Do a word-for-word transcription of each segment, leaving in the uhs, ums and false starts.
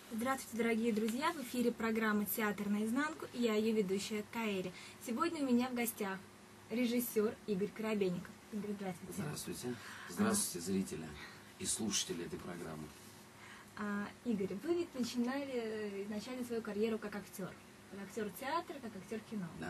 Здравствуйте, дорогие друзья! В эфире программа «Театр наизнанку» и я, ее ведущая Каэри. Сегодня у меня в гостях режиссер Игорь Коробейников. Игорь, здравствуйте. Здравствуйте. Здравствуйте, а... зрители и слушатели этой программы. А, Игорь, вы ведь начинали, начали свою карьеру как актер. Как актер театра, как актер кино. Да.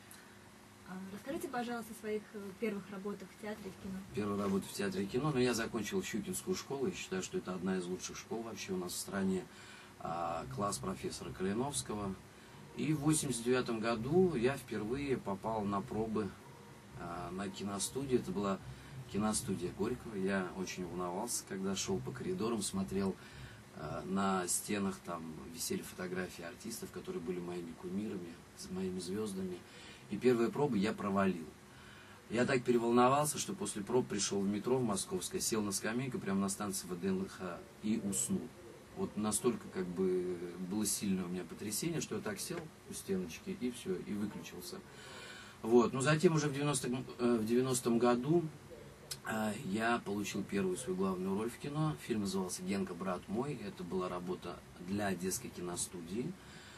А, расскажите, пожалуйста, о своих первых работах в театре и в кино. Первая работа в театре и кино. Но я закончил Щукинскую школу. Я считаю, что это одна из лучших школ вообще у нас в стране. Класс профессора Калиновского. И в восемьдесят девятом году я впервые попал на пробы а, на киностудию. Это была киностудия Горького. Я очень волновался, когда шел по коридорам, смотрел а, на стенах, там висели фотографии артистов, которые были моими кумирами, моими звездами. И первые пробы я провалил. Я так переволновался, что после проб пришел в метро в Московское, сел на скамейку прямо на станции ВДНХ и уснул. Вот настолько как бы было сильное у меня потрясение, что я так сел у стеночки и все, и выключился. Вот. Но затем уже в девяностом, в девяностом году э, я получил первую свою главную роль в кино. Фильм назывался «Генка, брат мой». Это была работа для Одесской киностудии.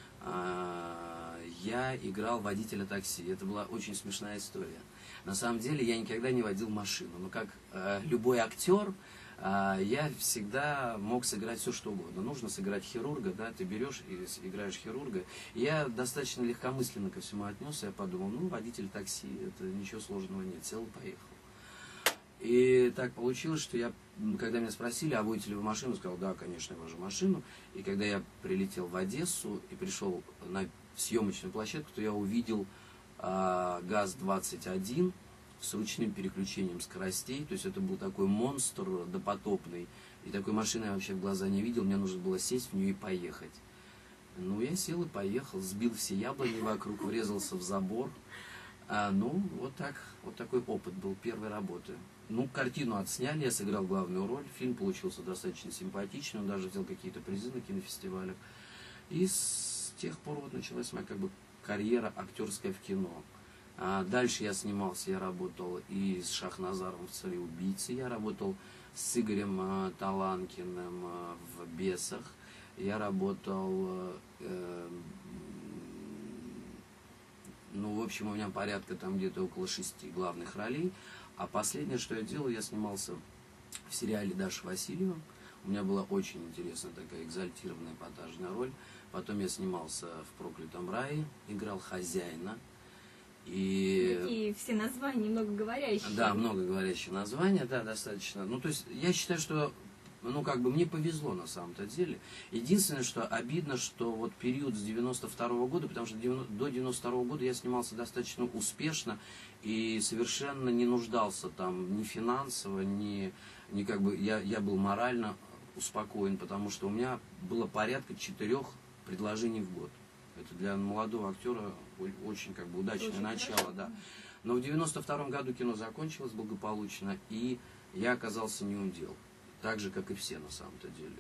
Э, я играл водителя такси. Это была очень смешная история. На самом деле я никогда не водил машину. Но как э, любой актер, я всегда мог сыграть все, что угодно. Нужно сыграть хирурга, да, ты берешь и играешь хирурга. И я достаточно легкомысленно ко всему отнесся. Я подумал, ну, водитель такси, это ничего сложного нет, сел и поехал. И так получилось, что я, когда меня спросили, а водите ли вы машину, сказал, да, конечно, я вожу машину. И когда я прилетел в Одессу и пришел на съемочную площадку, то я увидел а, ГАЗ двадцать один, с ручным переключением скоростей, то есть это был такой монстр допотопный, и такой машины я вообще в глаза не видел, мне нужно было сесть в нее и поехать. Ну, я сел и поехал, сбил все яблони вокруг, врезался в забор. А, ну, вот так, вот такой опыт был первой работы. Ну, картину отсняли, я сыграл главную роль, фильм получился достаточно симпатичный, он даже взял какие-то призы на кинофестивалях. И с тех пор вот началась моя как бы карьера актерская в кино. А дальше я снимался, я работал и с Шахназаром в «Цареубийце», я работал с Игорем а, Таланкиным а, в «Бесах», я работал, э, ну, в общем, у меня порядка там где-то около шести главных ролей. А последнее, что я делал, я снимался в сериале «Даша Васильева». У меня была очень интересная такая экзальтированная эпатажная роль. Потом я снимался в «Проклятом рае», играл хозяина. И... Такие все названия многоговорящие. Да, многоговорящие названия, да, достаточно. Ну, то есть, я считаю, что, ну, как бы мне повезло на самом-то деле. Единственное, что обидно, что вот период с девяносто второго года, потому что до девяносто второго года я снимался достаточно успешно и совершенно не нуждался там ни финансово, ни, ни как бы, я, я был морально успокоен, потому что у меня было порядка четырех предложений в год. Это для молодого актера очень как бы удачное очень начало, хорошо. Да. Но в девяносто втором году кино закончилось благополучно, и я оказался не у дел. Так же, как и все на самом-то деле.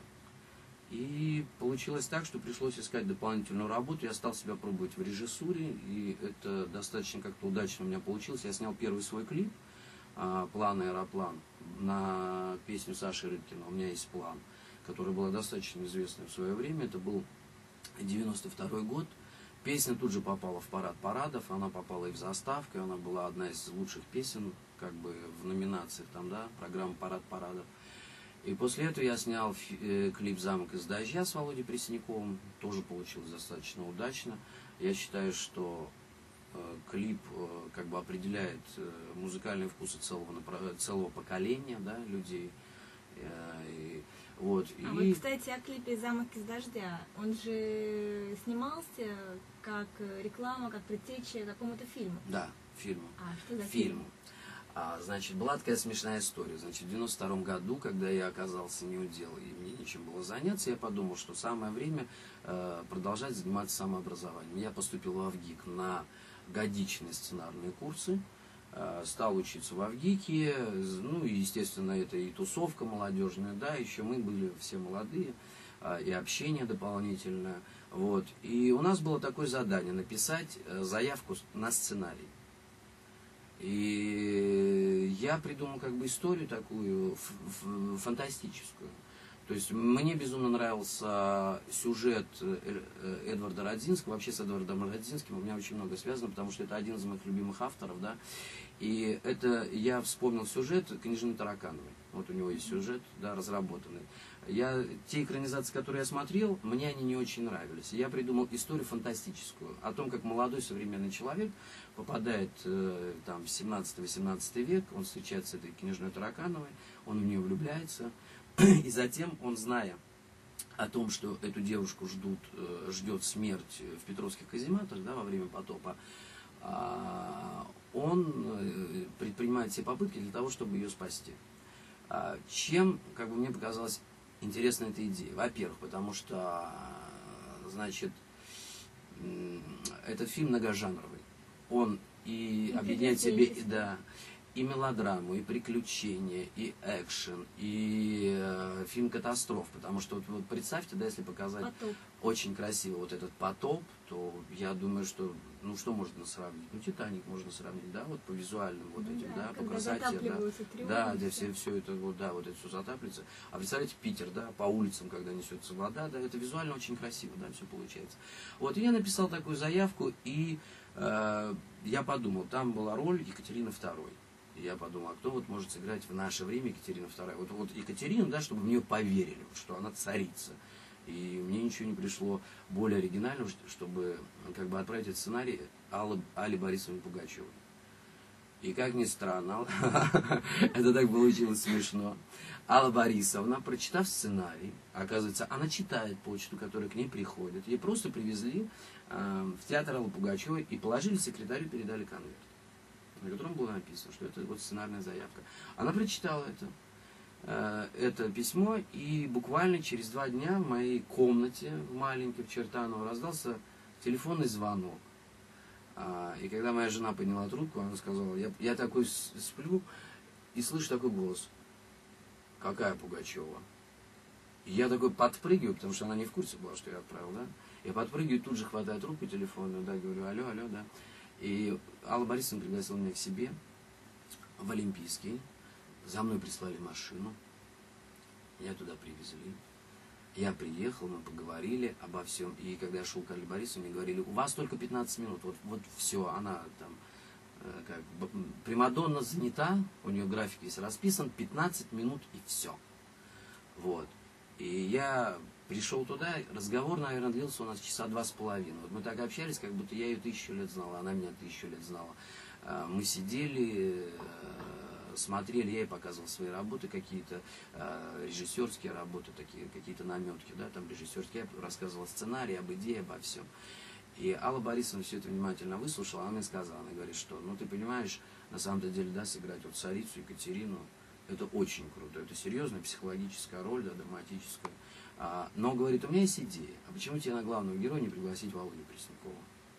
И получилось так, что пришлось искать дополнительную работу. Я стал себя пробовать в режиссуре, и это достаточно как-то удачно у меня получилось. Я снял первый свой клип «План аэроплан» на песню Саши Рыбкина «У меня есть план», которая была достаточно известной в свое время. Это был девяносто второй год. Песня тут же попала в парад парадов, она попала и в заставку, она была одна из лучших песен, как бы в номинациях там, да, программы «Парад парадов». И после этого я снял э, клип «Замок из дождя» с Володей Пресняковым, тоже получилось достаточно удачно. Я считаю, что э, клип э, как бы определяет э, музыкальные вкусы целого, целого поколения, да, людей. Э, и, Вот, а и... вот, кстати, о клипе «Замок из дождя». Он же снимался как реклама, как предтеча какому-то фильму. Да, фильму. А, что за фильм? фильм? А, значит, была такая смешная история. Значит, в девяносто втором году, когда я оказался не у дела и мне нечем было заняться, я подумал, что самое время э, продолжать заниматься самообразованием. Я поступил в АВГИК на годичные сценарные курсы. Стал учиться в АВГИКе, ну, и, естественно, это и тусовка молодежная, да, еще мы были все молодые, и общение дополнительное, вот. И у нас было такое задание написать заявку на сценарий. И я придумал как бы историю такую фантастическую. То есть мне безумно нравился сюжет Эдварда Радзинского. Вообще с Эдвардом Радзинским у меня очень много связано, потому что это один из моих любимых авторов, да. И это я вспомнил сюжет «Княжны Таракановой». Вот у него есть сюжет, да, разработанный. Я, те экранизации, которые я смотрел, мне они не очень нравились. Я придумал историю фантастическую о том, как молодой современный человек попадает э, там, в семнадцатый-восемнадцатый век, он встречается с этой княжной Таракановой, он в нее влюбляется, и затем он, зная о том, что эту девушку ждут, э, ждет смерть в Петровских казематах, да, во время потопа, э, он э, предпринимает все попытки для того, чтобы ее спасти. А, чем, как бы мне показалось, интересна эта идея. Во-первых, потому что, значит, этот фильм многожанровый. Он и объединяет в себе и, да, и мелодраму, и приключения, и экшен, и э, фильм катастроф. Потому что вот, вот представьте, да, если показать потоп. Очень красиво вот этот потоп, то я думаю, что, ну что можно сравнить? Ну, Титаник можно сравнить, да, вот по визуальным вот этим, да, да по красоте, да, да, где все, все это вот, да, вот это все затапливается. А представляете, Питер, да, по улицам, когда несется вода, да, это визуально очень красиво, да, все получается. Вот, и я написал такую заявку, и э, я подумал, там была роль Екатерины второй. И я подумал, а кто вот может сыграть в наше время Екатерина вторая? Вот, вот Екатерину, да, чтобы в нее поверили, что она царица. И мне ничего не пришло более оригинального, чтобы как бы отправить этот сценарий Алле, Алле Борисовне Пугачевой. И как ни странно, это так получилось смешно. Алла Борисовна, прочитав сценарий, оказывается, она читает почту, которая к ней приходит. Ей просто привезли э, в театр Аллы Пугачевой и положили секретарю, передали конверт, на котором было написано, что это вот сценарная заявка. Она прочитала это. это письмо, и буквально через два дня в моей комнате маленькой в Чертаново раздался телефонный звонок. И когда моя жена подняла трубку, она сказала, я, я такой сплю и слышу такой голос: какая Пугачева? И я такой подпрыгиваю, потому что она не в курсе была, что я отправил, да? Я подпрыгиваю, тут же хватаю трубку телефонную, да, говорю, алло, алло, да. И Алла Борисовна пригласила меня к себе в Олимпийский. За мной прислали машину, я туда привезли, я приехал, мы поговорили обо всем, и когда я шел к Алле Борисовне, мне говорили, у вас только пятнадцать минут, вот, вот все, она там, э, как, примадонна занята, у нее график есть расписан, пятнадцать минут и все. Вот, и я пришел туда, разговор, наверное, длился у нас часа два с половиной, вот мы так общались, как будто я ее тысячу лет знала, она меня тысячу лет знала. Мы сидели, смотрели, я ей показывал свои работы какие-то, э, режиссерские работы, такие какие-то наметки, да, там режиссерские, я рассказывал сценарий, об идее, обо всем. И Алла Борисовна все это внимательно выслушала, она мне сказала, она говорит, что, ну ты понимаешь, на самом-то деле, да, сыграть вот царицу Екатерину, это очень круто, это серьезная психологическая роль, да, драматическая. А, но, говорит, у меня есть идея, а почему тебе на главного героя не пригласить Володю Преснякова?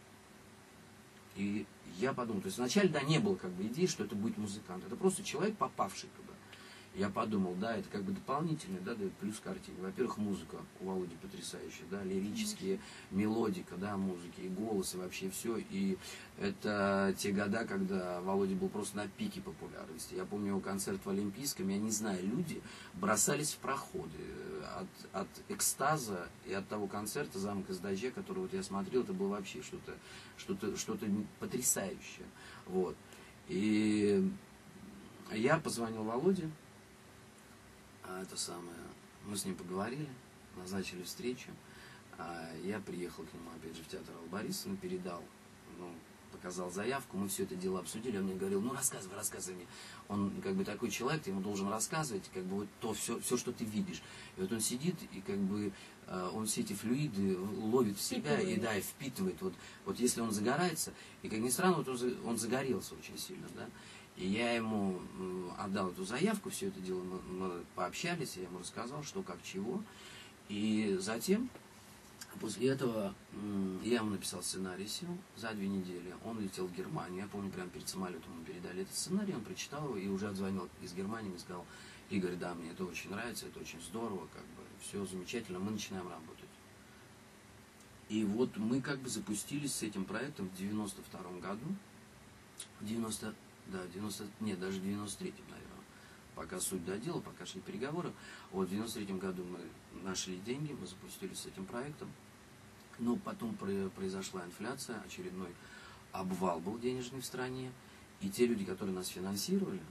И я подумал, то есть вначале, да, не было как бы идеи, что это будет музыкант. Это просто человек, попавший туда. Я подумал, да, это как бы дополнительный, да, дает плюс картине. Во-первых, музыка у Володи потрясающая, да, лирические, мелодика, да, музыки, и голос, и вообще все. И это те года, когда Володя был просто на пике популярности. Я помню его концерт в Олимпийском, я не знаю, люди бросались в проходы от, от экстаза и от того концерта «Замок из дождя», который вот я смотрел, это было вообще что-то, что-то, что-то потрясающее. Вот. И я позвонил Володе. Это самое, мы с ним поговорили, назначили встречу. Я приехал к нему, опять же, в театр Аллы Борисовны, передал, ну, показал заявку, мы все это дело обсудили, он мне говорил, ну рассказывай, рассказывай мне. Он как бы такой человек, ты ему должен рассказывать, как бы вот то, все, все, что ты видишь. И вот он сидит, и как бы он все эти флюиды ловит в себя, впитывает. И да, и впитывает. Вот, вот если он загорается, и как ни странно, вот он, он загорелся очень сильно, да. И я ему отдал эту заявку, все это дело, мы, мы пообщались, я ему рассказал, что, как, чего. И затем, после этого, я ему написал сценарий, сел за две недели. Он летел в Германию, я помню, прямо перед самолетом ему передали этот сценарий, он прочитал его и уже отзвонил из Германии и сказал, Игорь, да, мне это очень нравится, это очень здорово, как бы, все замечательно, мы начинаем работать. И вот мы как бы запустились с этим проектом в девяносто втором году, в девяносто Да, девяносто, нет, даже в девяносто третьем, наверное, пока суть до дела, пока шли переговоры. Вот в девяносто третьем году мы нашли деньги, мы запустились с этим проектом. Но потом произошла инфляция, очередной обвал был денежный в стране. И те люди, которые нас финансировали,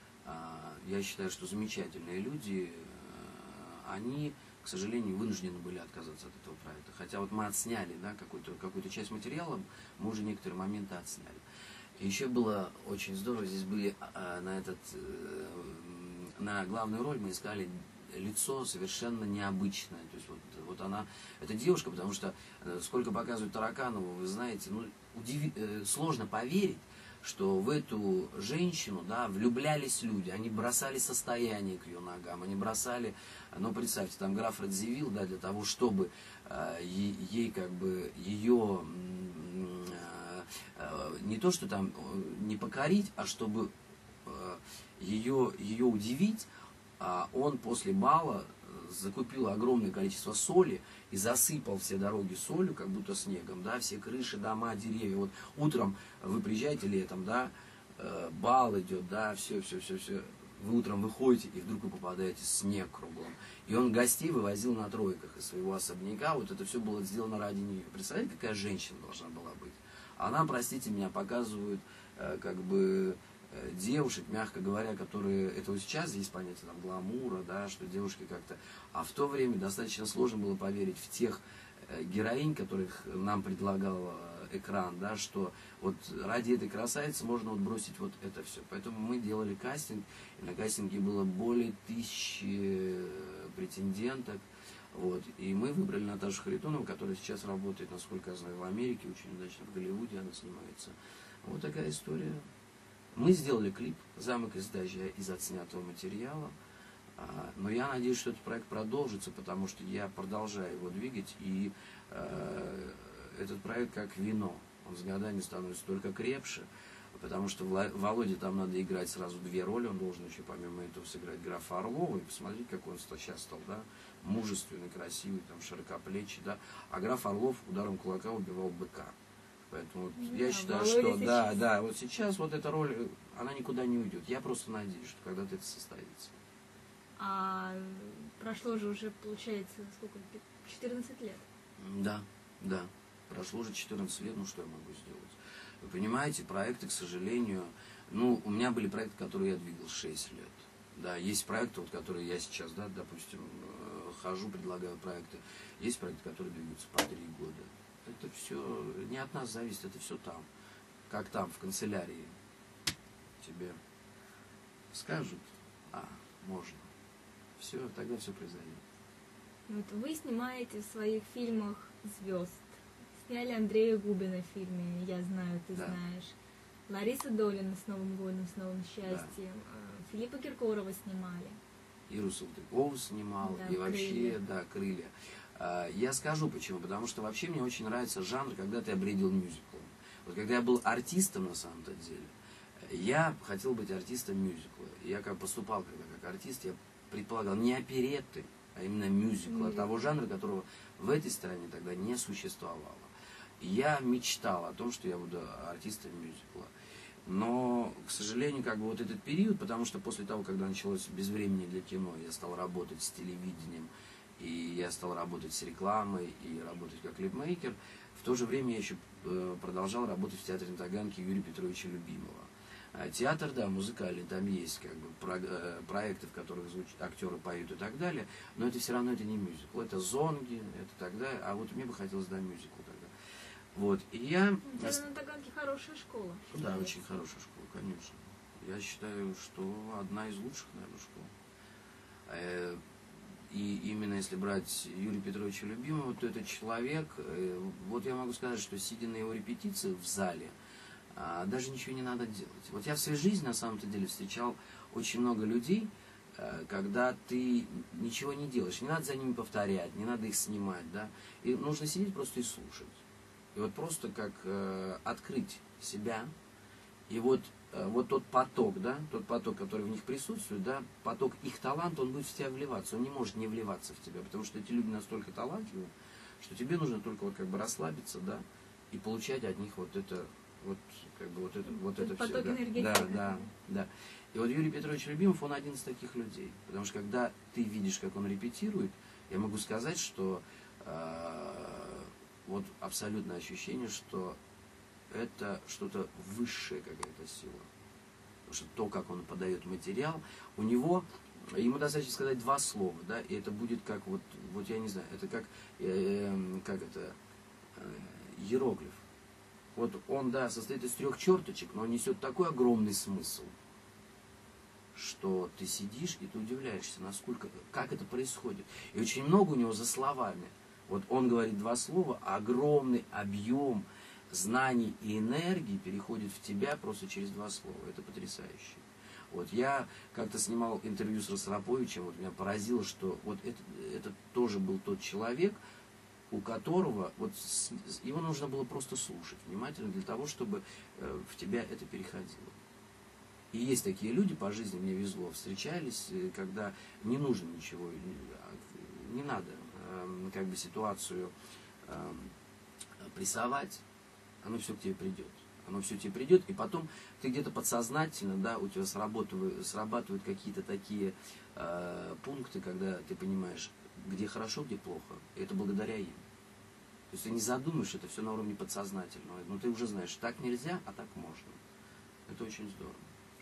я считаю, что замечательные люди, они, к сожалению, вынуждены были отказаться от этого проекта. Хотя вот мы отсняли, да, какую-то какую-то часть материала, мы уже некоторые моменты отсняли. И еще было очень здорово, здесь были на, этот, на главную роль мы искали лицо совершенно необычное. То есть вот, вот она, это девушка, потому что сколько показывают Тараканову, вы знаете, ну, удив... сложно поверить, что в эту женщину, да, влюблялись люди, они бросали состояние к ее ногам, они бросали, ну, представьте, там граф Радзивилл, да, для того, чтобы э, ей, ей, как бы, ее, э, э, не то, что там не покорить, а чтобы э, ее, ее удивить, э, он после бала закупил огромное количество соли и засыпал все дороги солью, как будто снегом, да, все крыши, дома, деревья. Вот утром вы приезжаете летом, да, э, бал идет, да, все, все, все, все. Вы утром выходите, и вдруг вы попадаете в снег кругом. И он гостей вывозил на тройках из своего особняка. Вот это все было сделано ради нее. Представляете, какая женщина должна была быть? Она, простите меня, показывает, э, как бы, девушек, мягко говоря, которые, это вот сейчас есть понятие там гламура, да, что девушки как-то, а в то время достаточно сложно было поверить в тех героинь, которых нам предлагал экран, да, что вот ради этой красавицы можно вот бросить вот это все. Поэтому мы делали кастинг, и на кастинге было более тысячи претенденток, вот, и мы выбрали Наташу Харитонову, которая сейчас работает, насколько я знаю, в Америке, очень удачно в Голливуде она снимается. Вот такая история. Мы сделали клип «Замок из дождя» из отснятого материала, но я надеюсь, что этот проект продолжится, потому что я продолжаю его двигать, и э, этот проект как вино, он с годами становится только крепче, потому что Володе там надо играть сразу две роли, он должен еще помимо этого сыграть графа Орлова, и посмотреть, как он сейчас стал, да, мужественный, красивый, там, широкоплечий, да, а граф Орлов ударом кулака убивал быка. Поэтому вот да, я считаю, что сейчас... да, да, вот сейчас вот эта роль, она никуда не уйдет. Я просто надеюсь, что когда-то это состоится. А прошло же уже, получается, сколько, четырнадцать лет? Да, да. Прошло уже четырнадцать лет, ну что я могу сделать? Вы понимаете, проекты, к сожалению, ну, у меня были проекты, которые я двигал шесть лет. Да, есть проекты, вот, которые я сейчас, да, допустим, хожу, предлагаю проекты. Есть проекты, которые двигаются по три года. Это все не от нас зависит, это все там. Как там, в канцелярии. Тебе скажут, а, можно. Все, тогда все произойдет. Вот вы снимаете в своих фильмах звезд. Сняли Андрея Губина в фильме «Я знаю, ты да. знаешь». Лариса Долина с Новым годом, с новым счастьем. Да. Филиппа Киркорова снимали. Иру Салтыкову снимал. Да, и вообще, крылья. да, крылья. Я скажу почему. Потому что вообще мне очень нравится жанр, когда ты обредил мюзиклом. Вот когда я был артистом на самом-то деле, я хотел быть артистом мюзикла. Я как поступал когда как артист, я предполагал не оперетты, а именно мюзикла, mm-hmm. того жанра, которого в этой стране тогда не существовало. И я мечтал о том, что я буду артистом мюзикла. Но, к сожалению, как бы вот этот период, потому что после того, когда началось безвремение для кино, я стал работать с телевидением, и я стал работать с рекламой, и работать как клипмейкер, в то же время я еще продолжал работать в театре на Таганке Юрия Петровича Любимова. Театр, да, музыкальный, там есть как бы про, э, проекты, в которых звуч... актеры поют и так далее, но это все равно это не мюзикл, это зонги, это так далее, а вот мне бы хотелось, да, мюзикл тогда. Вот, и я... Это на Таганке хорошая школа. Да, очень хорошая школа, конечно. Я считаю, что одна из лучших, наверное, школ. Э, и именно если брать Юрия Петровича Любимова, то этот человек, э, вот я могу сказать, что сидя на его репетициях в зале, а даже ничего не надо делать. Вот я в своей жизни, на самом-то деле, встречал очень много людей, когда ты ничего не делаешь. Не надо за ними повторять, не надо их снимать, да. И нужно сидеть просто и слушать. И вот просто как э, открыть себя. И вот, э, вот тот поток, да, тот поток, который в них присутствует, да, поток их таланта, он будет в тебя вливаться. Он не может не вливаться в тебя, потому что эти люди настолько талантливы, что тебе нужно только вот как бы расслабиться, да, и получать от них вот это Вот, как бы, вот это, вот это поток все. энергетики. Да, да, да. И вот Юрий Петрович Любимов, он один из таких людей. Потому что когда ты видишь, как он репетирует, я могу сказать, что э, вот абсолютное ощущение, что это что-то высшее, какая-то сила. Потому что то, как он подает материал, у него, ему достаточно сказать два слова, да, и это будет как вот, вот я не знаю, это как, э, как это, э, иероглиф. Вот он, да, состоит из трех черточек, но он несет такой огромный смысл, что ты сидишь и ты удивляешься, насколько, как это происходит. И очень много у него за словами. Вот он говорит два слова, а огромный объем знаний и энергии переходит в тебя просто через два слова. Это потрясающе. Вот я как-то снимал интервью с Ростроповичем, вот меня поразило, что вот это, это тоже был тот человек, у которого вот с, его нужно было просто слушать внимательно для того, чтобы э, в тебя это переходило. И есть такие люди, по жизни мне везло, встречались, когда не нужно ничего, не, не надо э, как бы ситуацию э, прессовать, оно все к тебе придет. Оно все тебе придет, и потом ты где-то подсознательно, да, у тебя срабатывают, срабатывают какие-то такие э, пункты, когда ты понимаешь, где хорошо, где плохо. И это благодаря им. То есть ты не задумаешь, это все на уровне подсознательного. Но ты уже знаешь, так нельзя, а так можно. Это очень здорово.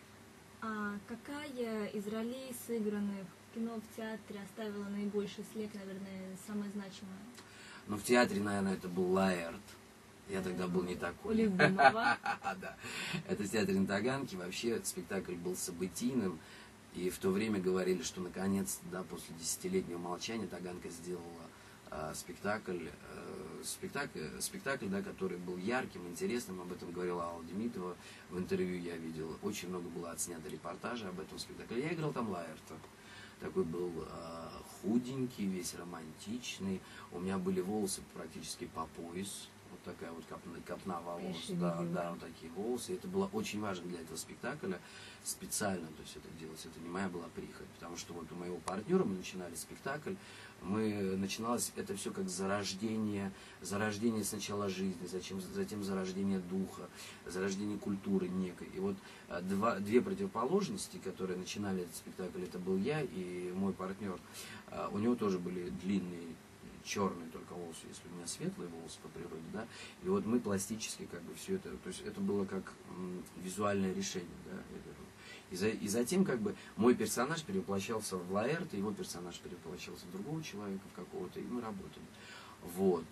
А какая из ролей, сыгранных в кино, в театре, оставила наибольший след, наверное, самая значимая? Ну, в театре, наверное, это был Лаэрт. Я тогда был не такой. У Любимова. Да. Это в театре на Таганке. Вообще спектакль был событийным. И в то время говорили, что наконец, да, после десятилетнего молчания Таганка сделала э, спектакль, э, спектакль, спектакль, да, который был ярким, интересным. Об этом говорила Алла Демидова. В интервью я видел. Очень много было отснято репортажей об этом спектакле. Я играл там Лаэрта. Такой был э, худенький, весь романтичный. У меня были волосы практически по пояс. Вот такая вот копна, копна волос, да, да, вот такие волосы. Это было очень важно для этого спектакля специально, то есть это делать, это не моя была прихоть, потому что вот у моего партнера мы начинали спектакль, мы начиналось это все как зарождение, зарождение сначала жизни, затем, затем зарождение духа, зарождение культуры некой. И вот два, две противоположности, которые начинали этот спектакль, это был я и мой партнер. У него тоже были длинные черные только волосы, если у меня светлые волосы по природе, да, и вот мы пластически как бы все это, то есть это было как м, визуальное решение, да, и, за, и затем как бы мой персонаж перевоплощался в Лаэрта, его персонаж перевоплощался в другого человека, в какого-то, и мы работали, вот,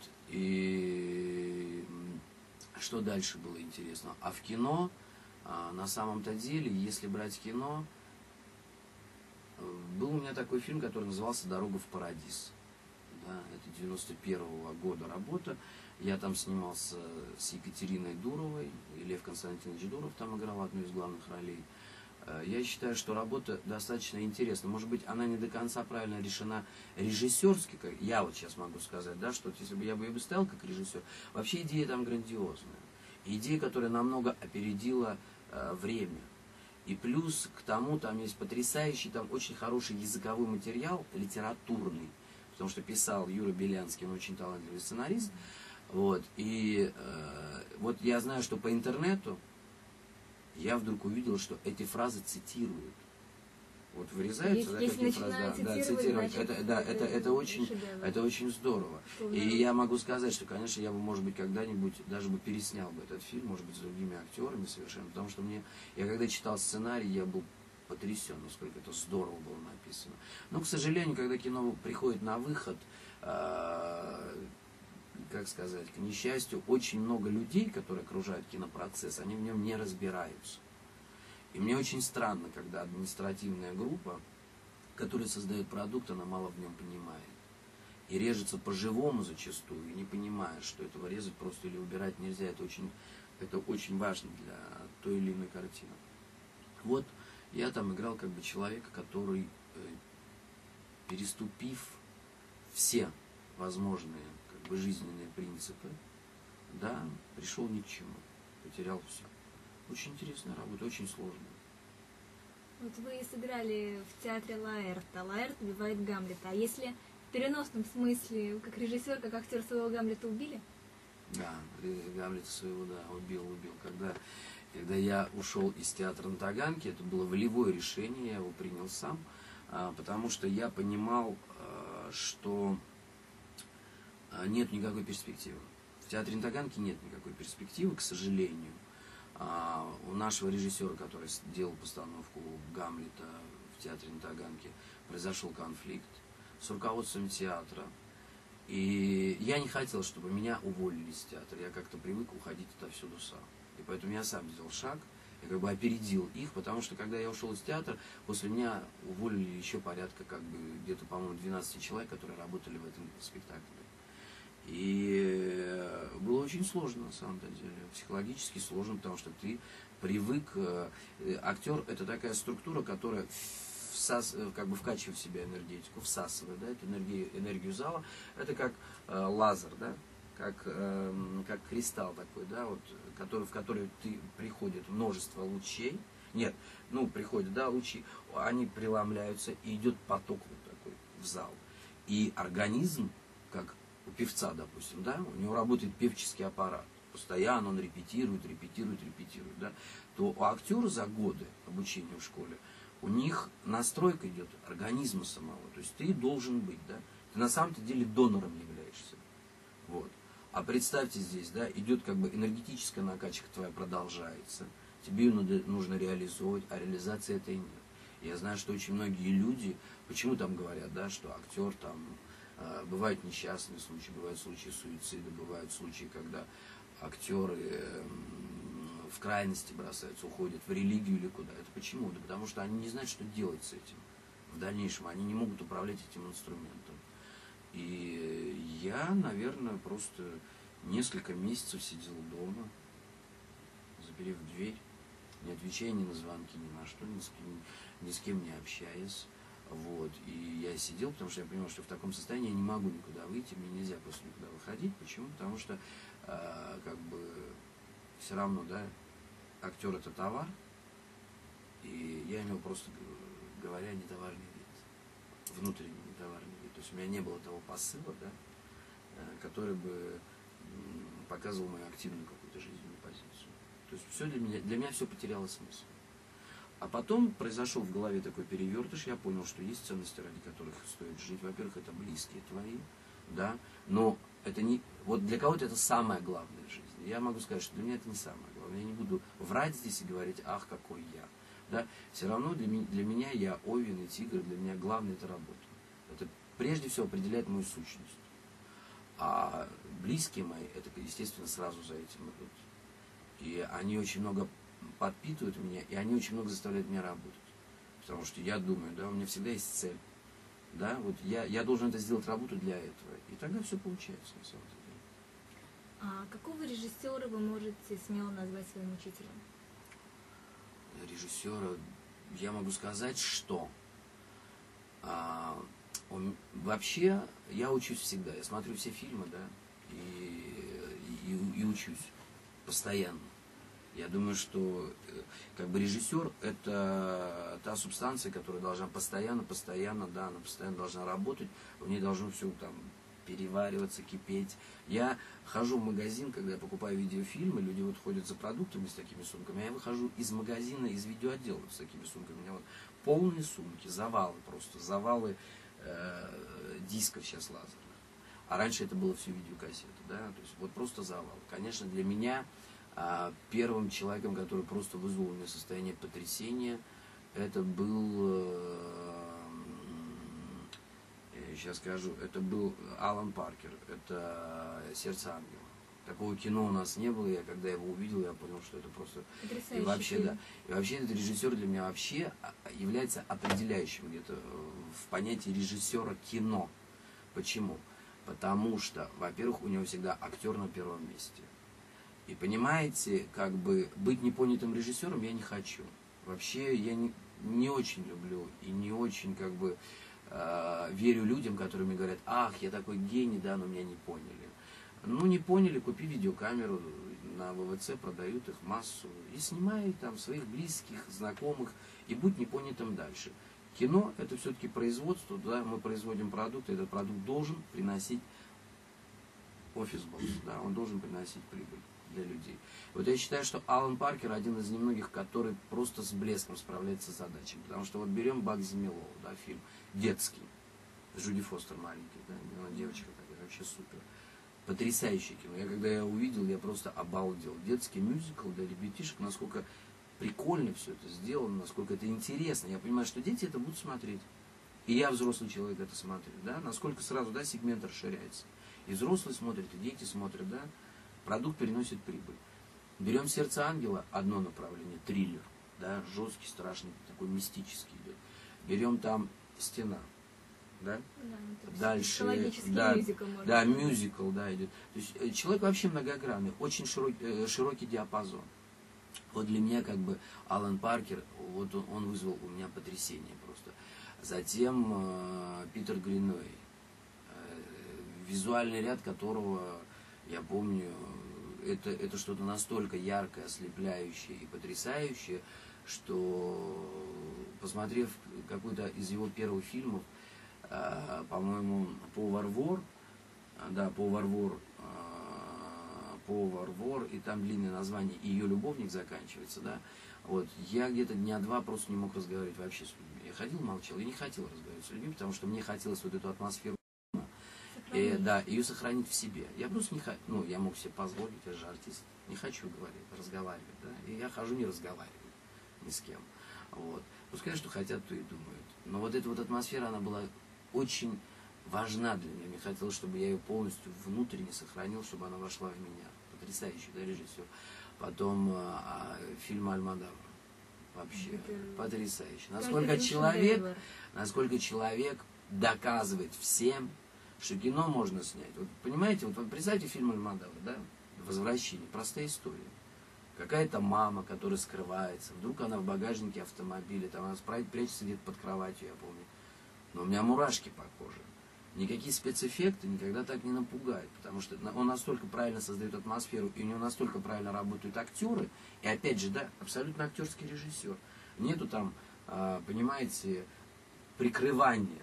и что дальше было интересно, а в кино, а, на самом-то деле, если брать кино, был у меня такой фильм, который назывался «Дорога в парадиз». Это девяносто первого года работа. Я там снимался с Екатериной Дуровой, и Лев Константинович Дуров там играл одну из главных ролей. Я считаю, что работа достаточно интересна. Может быть, она не до конца правильно решена режиссерски, как я вот сейчас могу сказать, да, что вот если бы я бы ее ставил как режиссер, вообще идея там грандиозная. Идея, которая намного опередила э, время. И плюс к тому там есть потрясающий, там очень хороший языковой материал, литературный. Потому что писал Юра Белянский, он очень талантливый сценарист. Вот, и э, вот я знаю, что по интернету я вдруг увидел, что эти фразы цитируют. Вот вырезаются, да, какие фразы, да, да, цитировать. Это, это, да, это, это, очень, это очень здорово. И я могу сказать, что, конечно, я бы, может быть, когда-нибудь даже бы переснял бы этот фильм, может быть, с другими актерами совершенно. Потому что мне, я когда читал сценарий, я был потрясен, насколько это здорово было написано. Но, к сожалению, когда кино приходит на выход, э, как сказать, к несчастью, очень много людей, которые окружают кинопроцесс, они в нем не разбираются. И мне очень странно, когда административная группа, которая создает продукт, она мало в нем понимает. И режется по-живому зачастую, и не понимая, что этого резать просто или убирать нельзя. Это очень, это очень важно для той или иной картины. Вот я там играл как бы человека, который, э, переступив все возможные как бы жизненные принципы, да, пришел ни к чему, потерял все. Очень интересная работа, очень сложная. Вот вы сыграли в театре Лаэрта. Лаэрт убивает Гамлета. А если в переносном смысле, как режиссер, как актер своего Гамлета убили? Да, Гамлета своего, да, убил, убил. Когда, когда я ушел из театра на Таганке, это было волевое решение, я его принял сам, потому что я понимал, что нет никакой перспективы. В театре на Таганке нет никакой перспективы, к сожалению. У нашего режиссера, который делал постановку Гамлета в театре на Таганке, произошел конфликт с руководством театра. И я не хотел, чтобы меня уволили из театра. Я как-то привык уходить отовсюду сам. И поэтому я сам сделал шаг, я как бы опередил их, потому что когда я ушел из театра, после меня уволили еще порядка, как бы, где-то, по-моему, двенадцать человек, которые работали в этом спектакле. И было очень сложно, на самом деле, психологически сложно, потому что ты привык, актер это такая структура, которая всас, как бы вкачивает в себя энергетику, всасывает, да, эту энергию, энергию зала, это как э, лазер, да, как, э, как кристалл такой, да, вот, который, в который ты, приходит множество лучей, нет, ну, приходят, да, лучи, они преломляются, и идет поток вот такой в зал. И организм, как у певца, допустим, да, у него работает певческий аппарат, постоянно он репетирует, репетирует, репетирует, да, то у актера за годы обучения в школе у них настройка идет организма самого, то есть ты должен быть, да, ты на самом-то деле донором являешься, вот. А представьте здесь, да, идет как бы энергетическая накачка твоя продолжается, тебе ее надо, нужно реализовывать, а реализации этой нет. Я знаю, что очень многие люди, почему там говорят, да, что актер там, э, бывают несчастные случаи, бывают случаи суицида, бывают случаи, когда актеры э, в крайности бросаются, уходят в религию или куда. Это почему? Да потому что они не знают, что делать с этим. В дальнейшем они не могут управлять этим инструментом. И я, наверное, просто несколько месяцев сидел дома, заперев дверь, не отвечая ни на звонки, ни на что, ни с кем, ни с кем не общаясь. Вот. И я сидел, потому что я понимал, что в таком состоянии я не могу никуда выйти, мне нельзя просто никуда выходить. Почему? Потому что э, как бы все равно, да, актер это товар, и я имел, просто говоря, не товарный вид, внутренний не товарный вид. То есть у меня не было того посыла, да, который бы показывал мою активную какую-то жизненную позицию. То есть все для меня, для меня все потеряло смысл. А потом произошел в голове такой перевертыш, я понял, что есть ценности, ради которых стоит жить. Во-первых, это близкие твои, да, но это не, вот для кого-то это самое главное в жизни. Я могу сказать, что для меня это не самое главное. Я не буду врать здесь и говорить, ах, какой я. Да? Все равно для, для меня я овен и тигр, для меня главное это работа. Это прежде всего определяет мою сущность. А близкие мои, это, естественно, сразу за этим идут. И они очень много подпитывают меня, и они очень много заставляют меня работать. Потому что я думаю, да, у меня всегда есть цель. Да, вот я, я должен это сделать работу для этого. И тогда все получается, на самом деле. А какого режиссера вы можете смело назвать своим учителем? Режиссера, я могу сказать, что а, он, вообще я учусь всегда. Я смотрю все фильмы, да, и, и, и учусь постоянно. Я думаю, что как бы режиссер это та субстанция, которая должна постоянно, постоянно, да, она постоянно должна работать, в ней должно все там перевариваться, кипеть. Я хожу в магазин, когда я покупаю видеофильмы, люди вот ходят за продуктами с такими сумками, а я выхожу из магазина, из видеоотдела с такими сумками. У меня вот полные сумки, завалы просто, завалы э, дисков сейчас лазерных. А раньше это было все видеокассеты, да, то есть вот просто завал. Конечно, для меня а, первым человеком, который просто вызвал у меня состояние потрясения, это был... Э, сейчас скажу, это был Алан Паркер, это «Сердце ангела». Такого кино у нас не было, я когда его увидел, я понял, что это просто... И вообще, фильм. Да, и вообще этот режиссер для меня вообще является определяющим где-то в понятии режиссера кино. Почему? Потому что, во-первых, у него всегда актер на первом месте. И понимаете, как бы быть непонятым режиссером я не хочу. Вообще я не, не очень люблю и не очень как бы... верю людям, которые мне говорят, ах, я такой гений, да, но меня не поняли. Ну, не поняли, купи видеокамеру, на ВВЦ продают их массу, и снимай там своих близких, знакомых, и будь непонятым дальше. Кино – это все-таки производство, да, мы производим продукт, и этот продукт должен приносить офис-босс, да, он должен приносить прибыль для людей. Вот я считаю, что Алан Паркер один из немногих, который просто с блеском справляется с задачей. Потому что вот берем Багзи Мелоу, да, фильм детский, Джуди Фостер маленький, да, она девочка такая, вообще супер. Потрясающее кино. Я когда я увидел, я просто обалдел. Детский мюзикл для ребятишек, насколько прикольно все это сделано, насколько это интересно. Я понимаю, что дети это будут смотреть. И я, взрослый человек, это смотрю, да, насколько сразу, да, сегмент расширяется. И взрослые смотрят, и дети смотрят, да, продукт переносит прибыль. Берем «Сердце ангела», одно направление, триллер, да, жесткий, страшный, такой мистический идет. Берем там «Стена», да, Да, дальше, да, мюзикл, да, мюзикл, да, идет. То есть человек вообще многогранный, очень широкий, широкий диапазон. Вот для меня как бы Алан Паркер, вот он, он вызвал у меня потрясение просто. Затем э, Питер Гринвей, э, визуальный ряд которого, я помню, это, это что-то настолько яркое, ослепляющее и потрясающее, что, посмотрев какой-то из его первых фильмов, э, по-моему, «Повар вор», да, «Повар вор», «Повар вор», и там длинное название, и ее любовник заканчивается, да, вот, я где-то дня два просто не мог разговаривать вообще с людьми. Я ходил, молчал, я не хотел разговаривать с людьми, потому что мне хотелось вот эту атмосферу, и, да, ее сохранить в себе. Я просто не хочу, ну, я мог себе позволить, я же артист, не хочу говорить, разговаривать, да, и я хожу не разговариваю ни с кем, вот. Пускай что хотят, то и думают. Но вот эта вот атмосфера, она была очень важна для меня. Мне хотелось, чтобы я ее полностью внутренне сохранил, чтобы она вошла в меня. Потрясающий, да, режиссер. Потом а, фильм «Альмодовар». Вообще это потрясающий. Насколько человек, насколько человек доказывает всем, что кино можно снять. Вот понимаете, вот, вот представьте фильм «Альмодовар», да? «Возвращение». Простая история. Какая-то мама, которая скрывается. Вдруг она в багажнике автомобиля, там она прячется где-то под кроватью, я помню. Но у меня мурашки по коже. Никакие спецэффекты никогда так не напугают, потому что он настолько правильно создает атмосферу, и у него настолько правильно работают актеры, и опять же, да, абсолютно актерский режиссер. Нету там, понимаете, прикрывания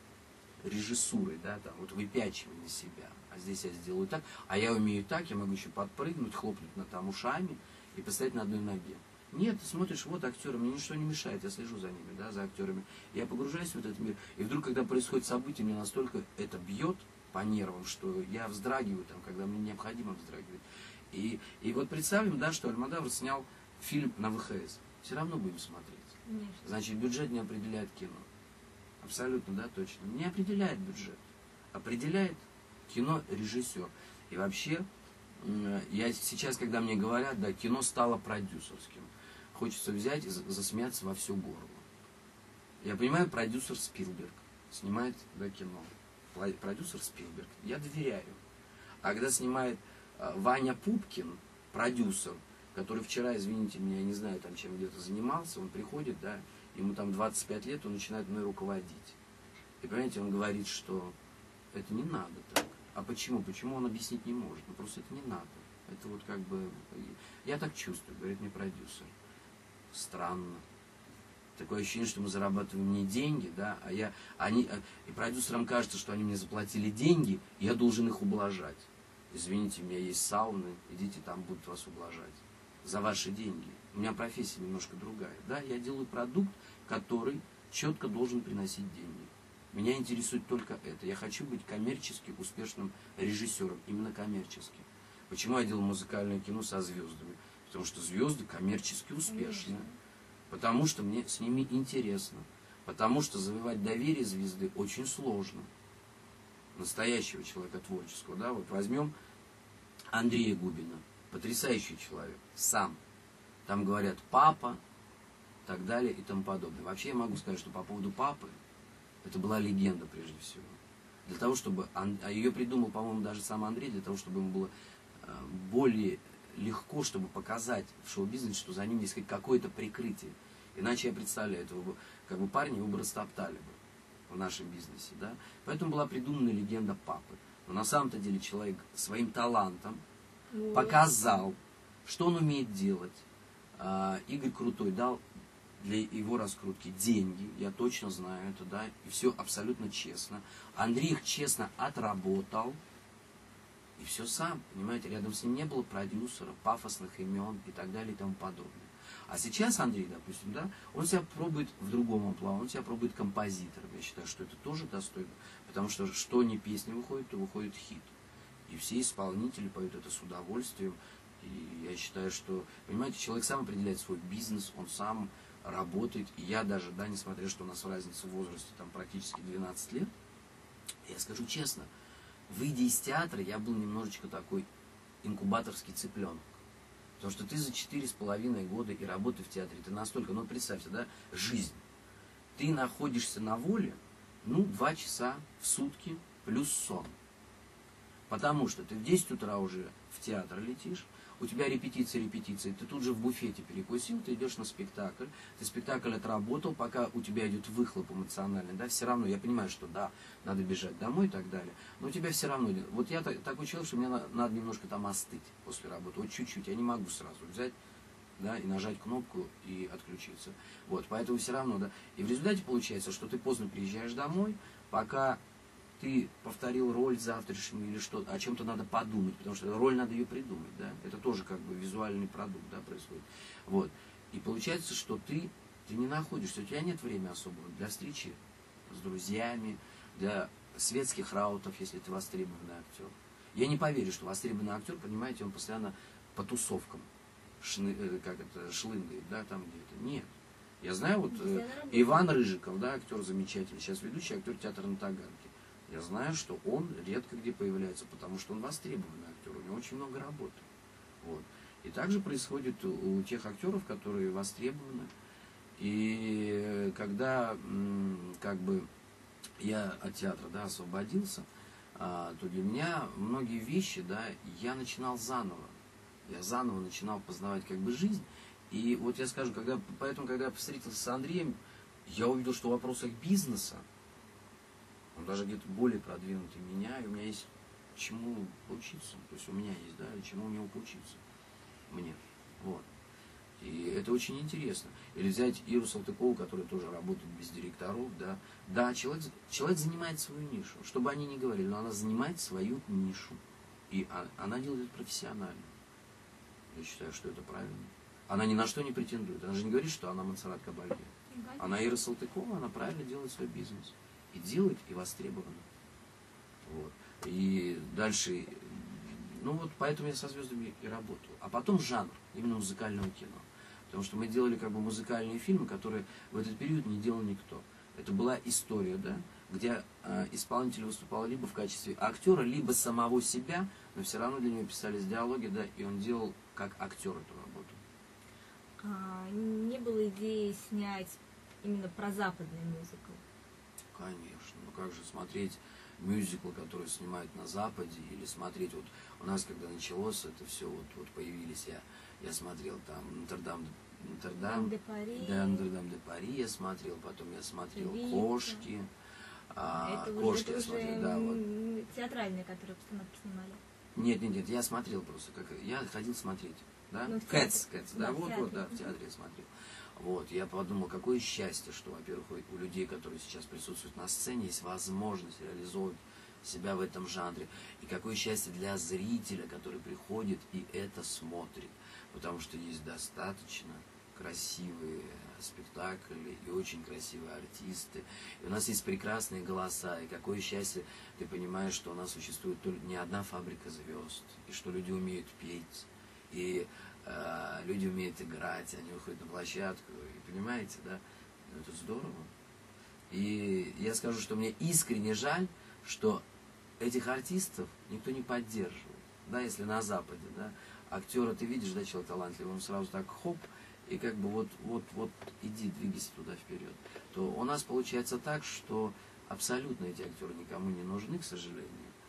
режиссурой, да, там, вот выпячивания себя. А здесь я сделаю так, а я умею так, я могу еще подпрыгнуть, хлопнуть на, там ушами и поставить на одной ноге. Нет, ты смотришь, вот актеры, мне ничто не мешает, я слежу за ними, да, за актерами. Я погружаюсь в этот мир, и вдруг, когда происходит событие, мне настолько это бьет по нервам, что я вздрагиваю там, когда мне необходимо вздрагивать. И, и вот представим, да, что Альмодовар снял фильм на вэ ха эс. Все равно будем смотреть. Конечно. Значит, бюджет не определяет кино. Абсолютно, да, точно. Не определяет бюджет. Определяет кино режиссер. И вообще, я сейчас, когда мне говорят, да, кино стало продюсерским, хочется взять и засмеяться во все горло. Я понимаю, продюсер Спилберг снимает, да, кино. Продюсер Спилберг. Я доверяю. А когда снимает э, Ваня Пупкин, продюсер, который вчера, извините меня, я не знаю, там чем где-то занимался, он приходит, да, ему там двадцать пять лет, он начинает мной руководить. И понимаете, он говорит, что это не надо так. А почему? Почему он объяснить не может? Ну просто это не надо. Это вот как бы... Я так чувствую, говорит мне продюсер. Странно. Такое ощущение, что мы зарабатываем не деньги, да, а я... Они, и продюсерам кажется, что они мне заплатили деньги, и я должен их ублажать. Извините, у меня есть сауны, идите там, будут вас ублажать. За ваши деньги. У меня профессия немножко другая. Да, я делаю продукт, который четко должен приносить деньги. Меня интересует только это. Я хочу быть коммерчески успешным режиссером. Именно коммерчески. Почему я делаю музыкальное кино со звездами? Потому что звезды коммерчески успешны. Потому что мне с ними интересно. Потому что завоевать доверие звезды очень сложно. Настоящего человека творческого. Да? Вот возьмем Андрея Губина. Потрясающий человек. Сам. Там говорят папа, так далее и тому подобное. Вообще я могу сказать, что по поводу папы, это была легенда прежде всего. Для того, чтобы... А ее придумал, по-моему, даже сам Андрей, для того, чтобы ему было более легко, чтобы показать в шоу-бизнесе, что за ним есть какое-то прикрытие. Иначе я представляю, этого бы, как бы парни его бы растоптали бы в нашем бизнесе. Да? Поэтому была придумана легенда папы. Но на самом-то деле человек своим талантом вот. показал, что он умеет делать. А, Игорь Крутой дал для его раскрутки деньги, я точно знаю это, да, и все абсолютно честно. Андрей их честно отработал, И все сам, понимаете, рядом с ним не было продюсера, пафосных имен и так далее и тому подобное. А сейчас Андрей, допустим, да, он себя пробует в другом амплуа, он себя пробует композитором. Я считаю, что это тоже достойно, потому что что ни песня выходит, то выходит хит. И все исполнители поют это с удовольствием. И я считаю, что, понимаете, человек сам определяет свой бизнес, он сам работает. И я даже, да, несмотря что у нас разница в возрасте там практически двенадцать лет, я скажу честно, выйдя из театра, я был немножечко такой инкубаторский цыпленок. Потому что ты за четыре с половиной года и работы в театре, ты настолько, ну представьте, да, жизнь. Ты находишься на воле, ну, два часа в сутки плюс сон. Потому что ты в десять утра уже в театр летишь, у тебя репетиция, репетиция, ты тут же в буфете перекусил, ты идешь на спектакль, ты спектакль отработал, пока у тебя идет выхлоп эмоциональный, да, все равно, я понимаю, что да, надо бежать домой и так далее, но у тебя все равно, вот я так, такой человек, что мне надо, надо немножко там остыть после работы, вот чуть-чуть, я не могу сразу взять, да, и нажать кнопку и отключиться, вот, поэтому все равно, да, и в результате получается, что ты поздно приезжаешь домой, пока ты повторил роль завтрашнюю или что-то, о чем-то надо подумать, потому что роль надо ее придумать, да, это тоже как бы визуальный продукт, да, происходит, вот, и получается, что ты, ты не находишься, у тебя нет времени особого для встречи с друзьями, для светских раутов, если ты востребованный актер. Я не поверю, что востребованный актер, понимаете, он постоянно по тусовкам, шны, как это, шлынгает, да, там где-то, нет. Я знаю, вот э, Иван Рыжиков, да, актер замечательный, сейчас ведущий актер театра на Таганке. Я знаю, что он редко где появляется, потому что он востребованный актер, у него очень много работы. Вот. И также происходит у тех актеров, которые востребованы. И когда как бы я от театра, да, освободился, то для меня многие вещи, да, я начинал заново. Я заново начинал познавать как бы жизнь. И вот я скажу, когда, поэтому, когда я встретился с Андреем, я увидел, что в вопросах бизнеса он даже где-то более продвинутый меня, и у меня есть чему поучиться. То есть у меня есть, да, и чему у него поучиться. Мне. Вот. И это очень интересно. Или взять Иру Салтыкову, которая тоже работает без директоров, да. Да, человек, человек занимает свою нишу. Что бы они ни говорили, но она занимает свою нишу. И она делает это профессионально. Я считаю, что это правильно. Она ни на что не претендует. Она же не говорит, что она Монсеррат Кабалье. Она Ира Салтыкова, она правильно делает свой бизнес. И делает, и востребовано. Вот. И дальше, ну вот поэтому я со звездами и работал. А потом жанр, именно музыкального кино. Потому что мы делали как бы музыкальные фильмы, которые в этот период не делал никто. Это была история, да, где э, исполнитель выступал либо в качестве актера, либо самого себя, но все равно для него писались диалоги, да, и он делал как актер эту работу. А, не было идеи снять именно про западный мюзикл? Конечно. Ну как же смотреть мюзикл, который снимают на Западе, или смотреть, вот у нас, когда началось это все, вот, вот появились, я, я смотрел там Нотр-Дам, Нотр-Дам, де Пари. Да, Нотр-Дам де Пари я смотрел, потом я смотрел Вита. Кошки. А, это Кошки уже, я это смотрел, уже да, вот. Театральные, которые постановки снимали. Нет, нет, нет, я смотрел просто, как я ходил смотреть, да, ну, Кэтс, Кэтс, да, да, вот, театре. вот, да, в театре я смотрел. Вот, я подумал, какое счастье, что, во-первых, у людей, которые сейчас присутствуют на сцене, есть возможность реализовывать себя в этом жанре. И какое счастье для зрителя, который приходит и это смотрит. Потому что есть достаточно красивые спектакли и очень красивые артисты. И у нас есть прекрасные голоса. И какое счастье, ты понимаешь, что у нас существует только не одна фабрика звезд. И что люди умеют петь. И э, люди умеют играть. Они выходят на площадку. И понимаете, да? Это здорово. И я скажу, что мне искренне жаль, что этих артистов никто не поддерживает. Да, если на Западе, да, актера ты видишь, да, человек талантливый, он сразу так хоп, и как бы вот, вот, вот, иди, двигайся туда вперед. То у нас получается так, что абсолютно эти актеры никому не нужны, к сожалению.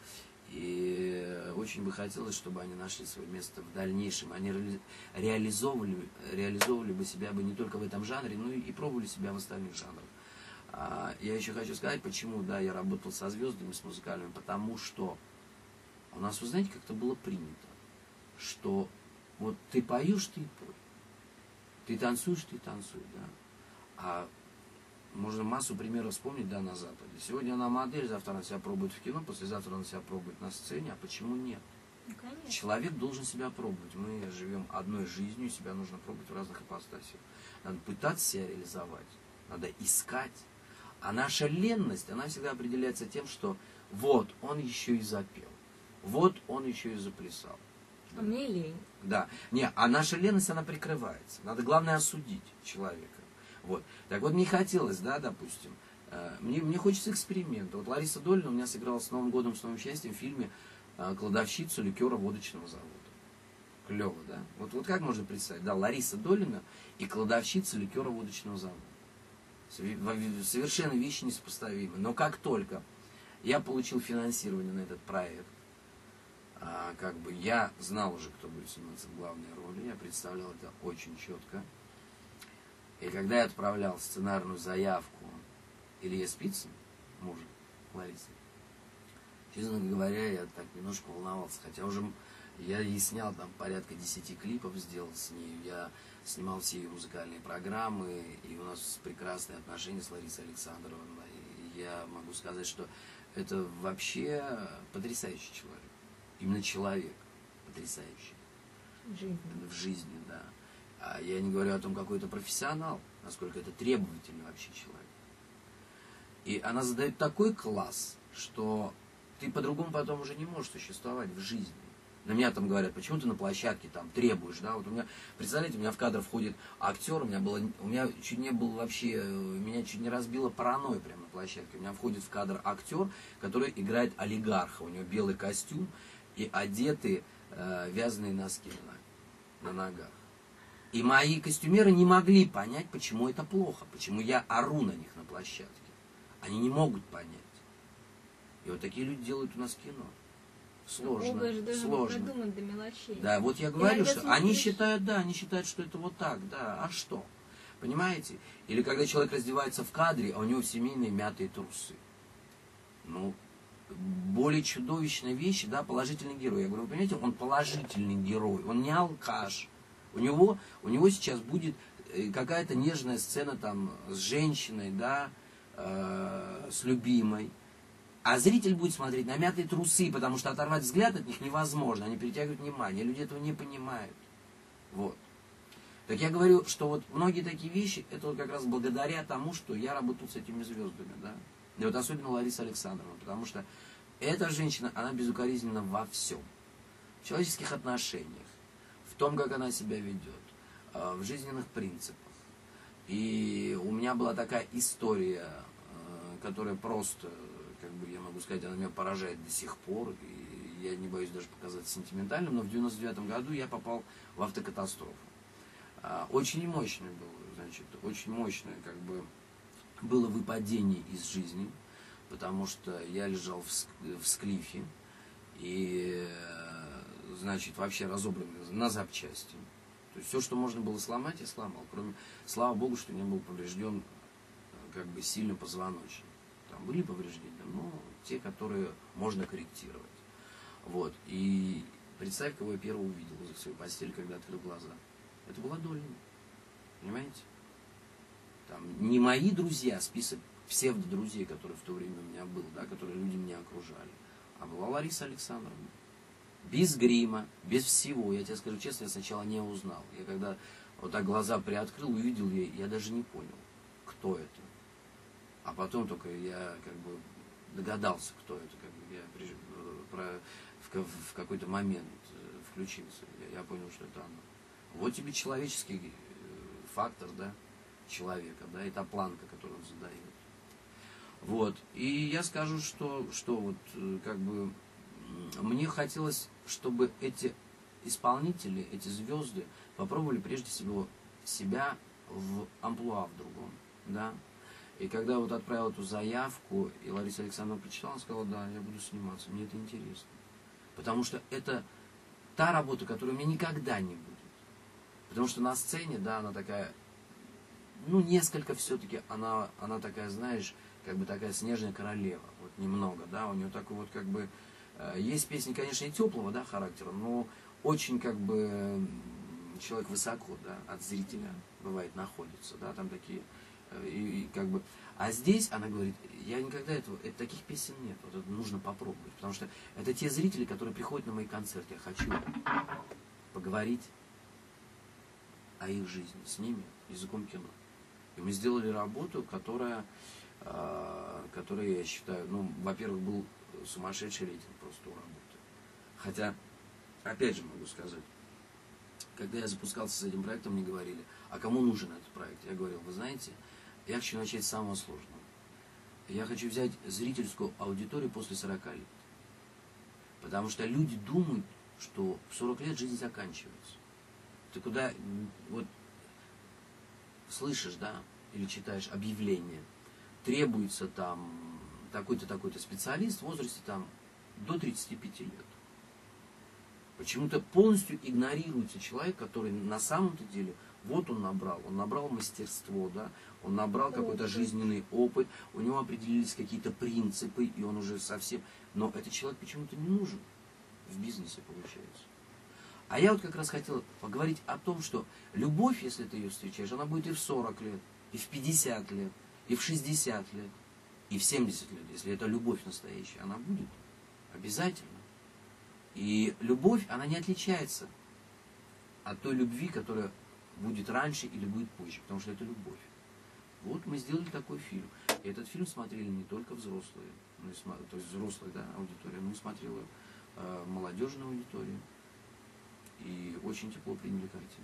И очень бы хотелось, чтобы они нашли свое место в дальнейшем. Они реализовывали, реализовывали бы себя бы не только в этом жанре, но и пробовали себя в остальных жанрах. Я еще хочу сказать, почему, да, я работал со звездами, с музыкальными, потому что у нас, вы знаете, как-то было принято, что вот ты поешь, ты пой, ты танцуешь, ты танцуй, да. А можно массу примеров вспомнить, да, на Западе. Сегодня она модель, завтра она себя пробует в кино, послезавтра она себя пробует на сцене, а почему нет? человек должен себя пробовать. Мы живем одной жизнью, себя нужно пробовать в разных ипостасях. Надо пытаться себя реализовать, надо искать. А наша ленность, она всегда определяется тем, что вот он еще и запел, вот он еще и заплясал. А мне лень. Да. Не, а наша ленность, она прикрывается. Надо, главное, осудить человека. Вот. Так вот, мне хотелось, да, допустим, э, мне, мне хочется эксперимента. Вот Лариса Долина у меня сыграла с Новым годом, с новым счастьем в фильме э, «Кладовщицу ликера водочного завода». Клево, да? Вот, вот как можно представить? Да, Лариса Долина и кладовщица ликера водочного завода. Совершенно вещи несопоставимы. Но как только я получил финансирование на этот проект, а, как бы я знал уже, кто будет сниматься в главной роли, я представлял это очень четко. И когда я отправлял сценарную заявку Илье Спицын, мужу Ларисы, честно говоря, я так немножко волновался, хотя уже я ей снял там порядка десяти клипов, сделал с ней, я снимал все ее музыкальные программы, и у нас прекрасные отношения с Ларисой Александровной. И я могу сказать, что это вообще потрясающий человек. Именно человек потрясающий. В жизни. В жизни, да. А я не говорю о том, какой это профессионал, насколько это требовательный вообще человек. И она задает такой класс, что ты по-другому потом уже не можешь существовать в жизни. На меня там говорят, почему ты на площадке там требуешь, да, вот у меня, представляете, у меня в кадр входит актер, у меня было, у меня чуть не было вообще, меня чуть не разбило паранойя прямо на площадке, у меня входит в кадр актер, который играет олигарха, у него белый костюм и одеты э, вязаные носки на, на ногах. И мои костюмеры не могли понять, почему это плохо, почему я ору на них на площадке. Они не могут понять. И вот такие люди делают у нас кино. Сложно, Оба же должны сложно. продумать до мелочей. Да, вот я говорю, Иногда что смотришь... они считают, да, они считают, что это вот так, да, а что? Понимаете? Или когда человек раздевается в кадре, а у него семейные мятые трусы. Ну, более чудовищные вещи, да, положительный герой. Я говорю, вы понимаете, он положительный герой, он не алкаш. У него, у него сейчас будет какая-то нежная сцена там с женщиной, да, э, с любимой. А зритель будет смотреть на мятые трусы, потому что оторвать взгляд от них невозможно. Они перетягивают внимание. Люди этого не понимают. Вот. Так я говорю, что вот многие такие вещи, это вот как раз благодаря тому, что я работал с этими звездами. Да? И вот особенно Лариса Александровна. Потому что эта женщина, она безукоризненна во всем. В человеческих отношениях, в том, как она себя ведет, в жизненных принципах. И у меня была такая история, которая просто... как бы я могу сказать, она меня поражает до сих пор, и я не боюсь даже показать сентиментальным, но в девяносто девятом году я попал в автокатастрофу. Очень мощное было, значит, очень мощное, как бы, было выпадение из жизни, потому что я лежал в склифе, и, значит, вообще разобранный на запчасти. То есть все, что можно было сломать, я сломал, кроме, слава богу, что не был поврежден, как бы, сильно позвоночник. Там были повреждения, но те, которые можно корректировать. Вот. И представь, кого я первого увидел за свою постель, когда открыл глаза. Это была Долина. Понимаете? Там не мои друзья, список псевдо-друзей, которые в то время у меня был, да, которые люди меня окружали, а была Лариса Александровна. Без грима, без всего. Я тебе скажу честно, я сначала не узнал. Я когда вот так глаза приоткрыл, увидел ее, я даже не понял, кто это. А потом только я как бы догадался, кто это, как бы я при, про, в, в какой-то момент включился. Я, я понял, что это оно. Вот тебе человеческий фактор, да, человека, да, и та планка, которую он задает. Вот. И я скажу, что, что вот как бы мне хотелось, чтобы эти исполнители, эти звезды попробовали прежде всего себя в амплуа в другом, да. И когда вот отправил эту заявку, и Лариса Александровна прочитала, она сказала, да, я буду сниматься, мне это интересно. Потому что это та работа, которая у меня никогда не будет. Потому что на сцене, да, она такая, ну, несколько все-таки, она, она такая, знаешь, как бы такая снежная королева, вот немного, да, у нее такой вот как бы, э, есть песни, конечно, и теплого, да, характера, но очень как бы человек высоко, да, от зрителя, бывает, находится, да, там такие И, и как бы... А здесь она говорит, я никогда этого, это, таких песен нет, вот это нужно попробовать, потому что это те зрители, которые приходят на мои концерты, я хочу поговорить о их жизни с ними языком кино. И мы сделали работу, которая, э, которая, я считаю, ну, во-первых, был сумасшедший рейтинг просто у работы. Хотя, опять же могу сказать, когда я запускался с этим проектом, мне говорили, а кому нужен этот проект? Я говорил, вы знаете, я хочу начать с самого сложного. Я хочу взять зрительскую аудиторию после сорока лет. Потому что люди думают, что в сорок лет жизнь заканчивается. Ты куда, вот, слышишь, да, или читаешь объявление, требуется там такой-то, такой-то специалист в возрасте там до тридцати пяти лет. Почему-то полностью игнорируется человек, который на самом-то деле, вот он набрал, он набрал мастерство, да, он набрал какой-то жизненный опыт, у него определились какие-то принципы, и он уже совсем... Но этот человек почему-то не нужен в бизнесе, получается. А я вот как раз хотел поговорить о том, что любовь, если ты ее встречаешь, она будет и в сорок лет, и в пятьдесят лет, и в шестьдесят лет, и в семьдесят лет. Если это любовь настоящая, она будет обязательно. И любовь, она не отличается от той любви, которая будет раньше или будет позже, потому что это любовь. Вот мы сделали такой фильм. И этот фильм смотрели не только взрослые, ну, то есть взрослая, да, аудитория, но и смотрела э, молодежная аудитория. И очень тепло приняли картину.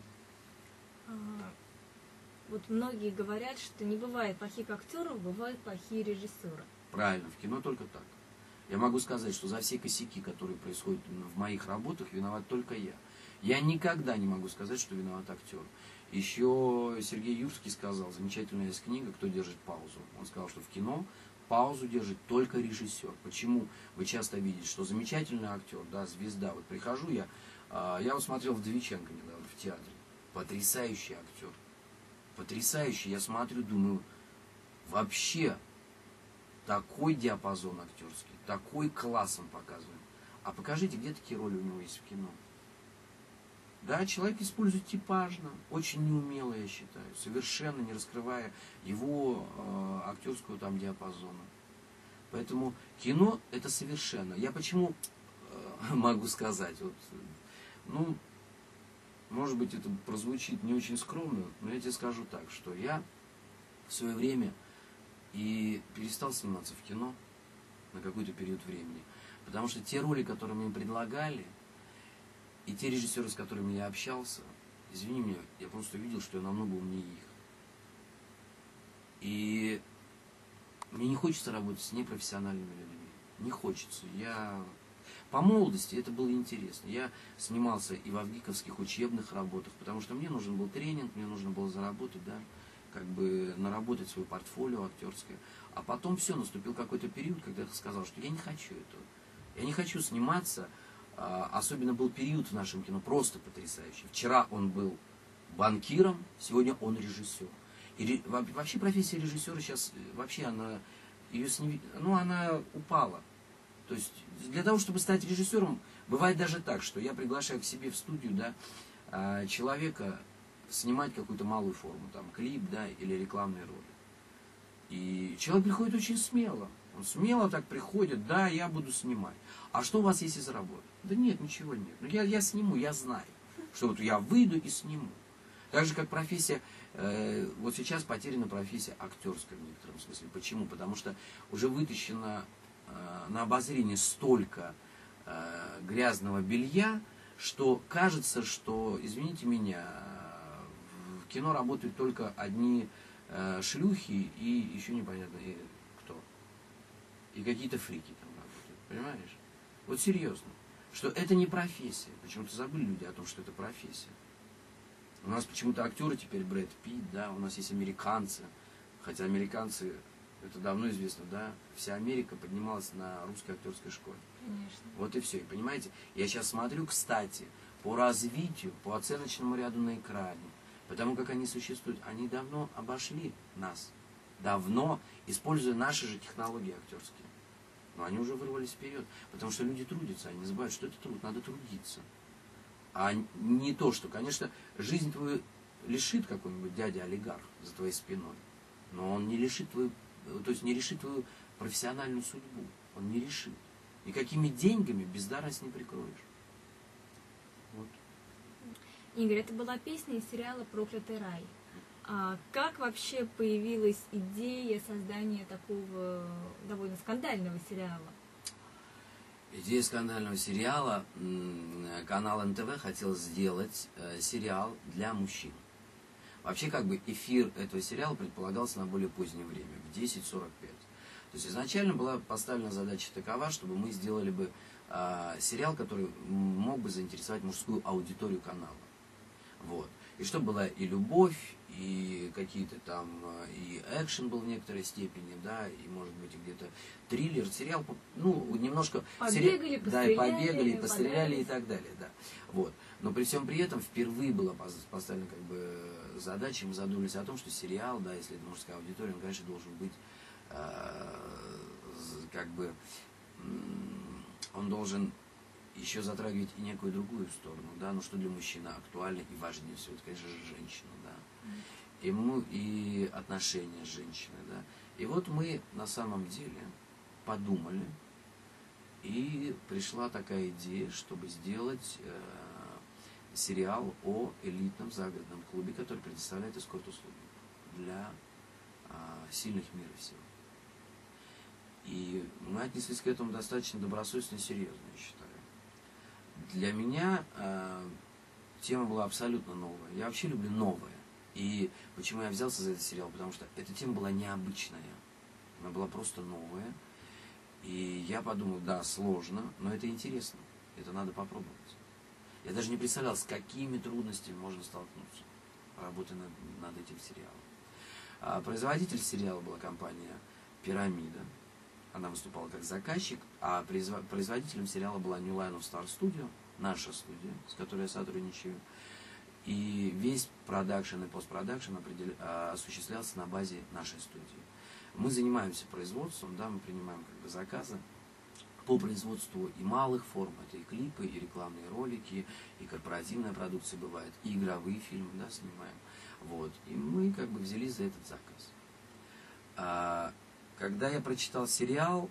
А, вот многие говорят, что не бывает плохих актеров, бывают плохие режиссеры. Правильно, в кино только так. Я могу сказать, что за все косяки, которые происходят в моих работах, виноват только я. Я никогда не могу сказать, что виноват актер. Еще Сергей Юрский сказал, замечательная есть книга «Кто держит паузу». Он сказал, что в кино паузу держит только режиссер. Почему вы часто видите, что замечательный актер, да, звезда. Вот прихожу я, я вот смотрел Вдовиченко недавно в театре. Потрясающий актер. Потрясающий. Я смотрю, думаю, вообще такой диапазон актерский, такой класс он показывает. А покажите, где такие роли у него есть в кино. Да, человек использует типажно, очень неумело, я считаю, совершенно не раскрывая его э, актерского там диапазона. Поэтому кино это совершенно. Я почему э, могу сказать, вот, ну, может быть, это прозвучит не очень скромно, но я тебе скажу так, что я в свое время и перестал сниматься в кино на какой-то период времени. Потому что те роли, которые мне предлагали, и те режиссеры, с которыми я общался, извини меня, я просто видел, что я намного умнее их. И мне не хочется работать с непрофессиональными людьми. Не хочется. Я... По молодости это было интересно. Я снимался и в авгиковских учебных работах, потому что мне нужен был тренинг, мне нужно было заработать, да, как бы наработать свое портфолио актерское. А потом все, наступил какой-то период, когда я сказал, что я не хочу этого. Я не хочу сниматься. Особенно был период в нашем кино просто потрясающий. Вчера он был банкиром, сегодня он режиссер. И вообще профессия режиссера сейчас, вообще она, ее сни... ну, она упала. То есть для того, чтобы стать режиссером, бывает даже так, что я приглашаю к себе в студию, да, человека снимать какую-то малую форму, там, клип, да, или рекламные роли. И человек приходит очень смело. Он смело так приходит, да, я буду снимать. А что у вас есть из работы? Да нет, ничего нет. Ну, я, я сниму, я знаю, что вот я выйду и сниму. Так же, как профессия, э, вот сейчас потеряна профессия актерская в некотором смысле. Почему? Потому что уже вытащено э, на обозрение столько э, грязного белья, что кажется, что, извините меня, в кино работают только одни э, шлюхи и еще непонятно и кто. И какие-то фрики там работают. Понимаешь? Вот серьезно. Что это не профессия. Почему-то забыли люди о том, что это профессия. У нас почему-то актеры теперь Брэд Питт, да, у нас есть американцы. Хотя американцы, это давно известно, да, вся Америка поднималась на русской актерской школе. Конечно. Вот и все. И понимаете, я сейчас смотрю, кстати, по развитию, по оценочному ряду на экране, потому как они существуют, они давно обошли нас. Давно, используя наши же технологии актерские. Но они уже вырвались вперед, потому что люди трудятся, они не забывают, что это труд, надо трудиться. А не то, что, конечно, жизнь твою лишит какой-нибудь дядя-олигарх за твоей спиной. но он не лишит твою, то есть не решит твою профессиональную судьбу. Он не решит. Никакими деньгами бездарность не прикроешь. Вот. Игорь, это была песня из сериала «Проклятый рай». А как вообще появилась идея создания такого довольно скандального сериала? Идея скандального сериала, канал эн тэ вэ хотел сделать сериал для мужчин. Вообще, как бы, эфир этого сериала предполагался на более позднее время, в десять сорок пять. То есть изначально была поставлена задача такова, чтобы мы сделали бы э, сериал, который мог бы заинтересовать мужскую аудиторию канала. Вот. И чтобы была и любовь, и какие-то там, и экшен был в некоторой степени, да, и, может быть, где-то триллер, сериал, ну, немножко... Побегали, сери... постреляли, да, и побегали, и постреляли, подались. и так далее, да. Вот. Но при всем при этом впервые была поставлена, как бы, задача, мы задумались о том, что сериал, да, если это мужская аудитория, он, конечно, должен быть, э, как бы, он должен еще затрагивать и некую другую сторону, да, но что для мужчины актуально и важнее всего, это, конечно же, женщина, да, ему и отношения с женщиной, да. И вот мы на самом деле подумали, и пришла такая идея, чтобы сделать э, сериал о элитном загородном клубе, который предоставляет эскорт-услуги для э, сильных мира сего. И мы отнеслись к этому достаточно добросовестно и серьезно, я считаю. Для меня э, тема была абсолютно новая. Я вообще люблю новое. И почему я взялся за этот сериал? Потому что эта тема была необычная. Она была просто новая. И я подумал, да, сложно, но это интересно. Это надо попробовать. Я даже не представлял, с какими трудностями можно столкнуться, работая над, над этим сериалом. А производитель сериала была компания «Пирамида». Она выступала как заказчик, а производителем сериала была New Line of Star Studio, наша студия, с которой я сотрудничаю. И весь продакшн и постпродакшн осуществлялся на базе нашей студии. Мы занимаемся производством, да, мы принимаем, как бы, заказы по производству и малых форм, это и клипы, и рекламные ролики, и корпоративная продукция бывает, и игровые фильмы, да, снимаем. Вот. И мы, как бы, взялись за этот заказ. А, когда я прочитал сериал,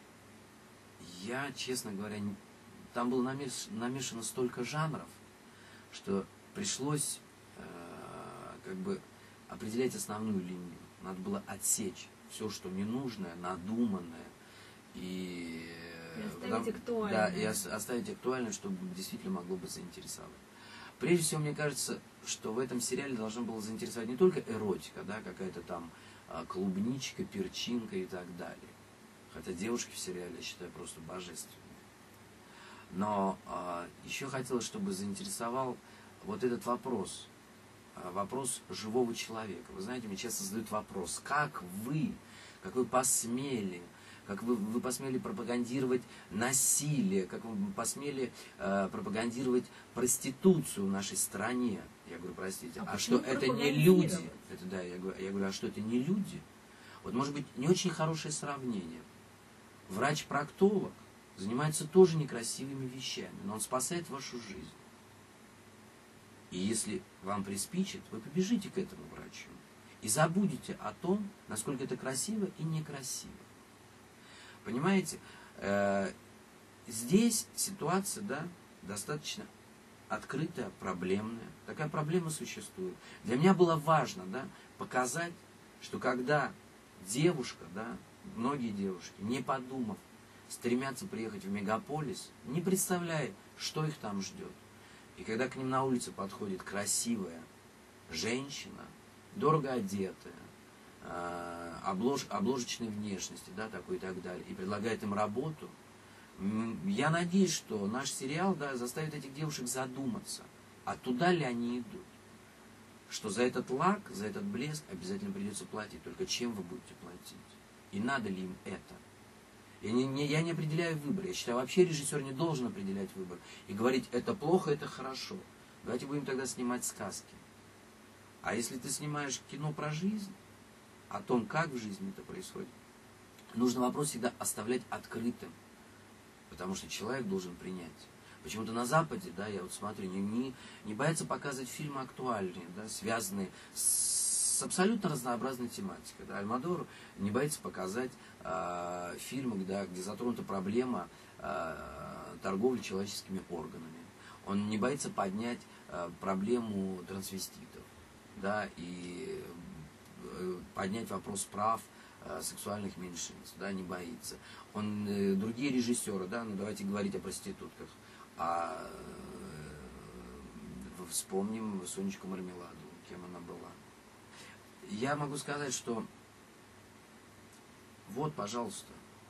я, честно говоря, не... там было намеш... намешано столько жанров, что пришлось э, как бы определять основную линию. Надо было отсечь все, что ненужное, надуманное, и, и оставить актуальное. Да, и оставить актуальное, чтобы действительно могло бы заинтересовать. Прежде всего, мне кажется, что в этом сериале должна была заинтересовать не только эротика, да, какая-то там клубничка, перчинка и так далее. Хотя девушки в сериале, я считаю, просто божественные. Но а, еще хотелось, чтобы заинтересовал вот этот вопрос. А, вопрос живого человека. Вы знаете, мне часто задают вопрос, как вы, как вы посмели, как вы, вы посмели пропагандировать насилие, как вы посмели э, пропагандировать проституцию в нашей стране. Я говорю, простите, а, а что это не люди? Это, да, я говорю, я говорю, а что это не люди? Вот, может быть, не очень хорошее сравнение. Врач-проктолог занимается тоже некрасивыми вещами, но он спасает вашу жизнь. И если вам приспичит, вы побежите к этому врачу и забудете о том, насколько это красиво и некрасиво. Понимаете, э, здесь ситуация, да, достаточно открытая, проблемная. Такая проблема существует. Для меня было важно, да, показать, что когда девушка, да, многие девушки, не подумав, стремятся приехать в мегаполис, не представляя, что их там ждет. И когда к ним на улице подходит красивая женщина, дорого одетая, Облож, обложечной внешности, да, такой и так далее, и предлагает им работу, я надеюсь, что наш сериал, да, заставит этих девушек задуматься, а туда ли они идут. Что за этот лак, за этот блеск обязательно придется платить, только чем вы будете платить? И надо ли им это? Я не, не, я не определяю выбор, я считаю, вообще режиссер не должен определять выбор и говорить, это плохо, это хорошо. Давайте будем тогда снимать сказки. А если ты снимаешь кино про жизнь, о том, как в жизни это происходит, нужно вопрос всегда оставлять открытым, потому что человек должен принять. Почему-то на Западе, да, я вот смотрю, не, не, не боятся показывать фильмы актуальные, да, связанные с с абсолютно разнообразной тематикой. Да. Альмодовар не боится показать э, фильмы, да, где затронута проблема э, торговли человеческими органами. Он не боится поднять э, проблему трансвеститов, да, и э, поднять вопрос прав э, сексуальных меньшинств, да, не боится. Он, э, другие режиссеры, да, ну давайте говорить о проститутках, а э, вспомним Сонечку Мармеладу, кем она была. Я могу сказать, что вот, пожалуйста,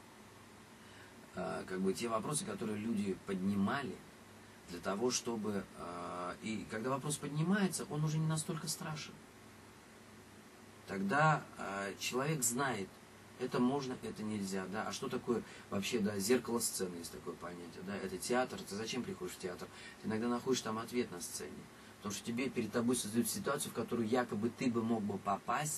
э, как бы те вопросы, которые люди поднимали, для того, чтобы... Э, и когда вопрос поднимается, он уже не настолько страшен. Тогда э, человек знает, это можно, это нельзя. Да? А что такое вообще, да, зеркало сцены, есть такое понятие. Да? Это театр. Ты зачем приходишь в театр? Ты иногда находишь там ответ на сцене. Потому что тебе перед тобой создают ситуацию, в которую якобы ты бы мог бы попасть,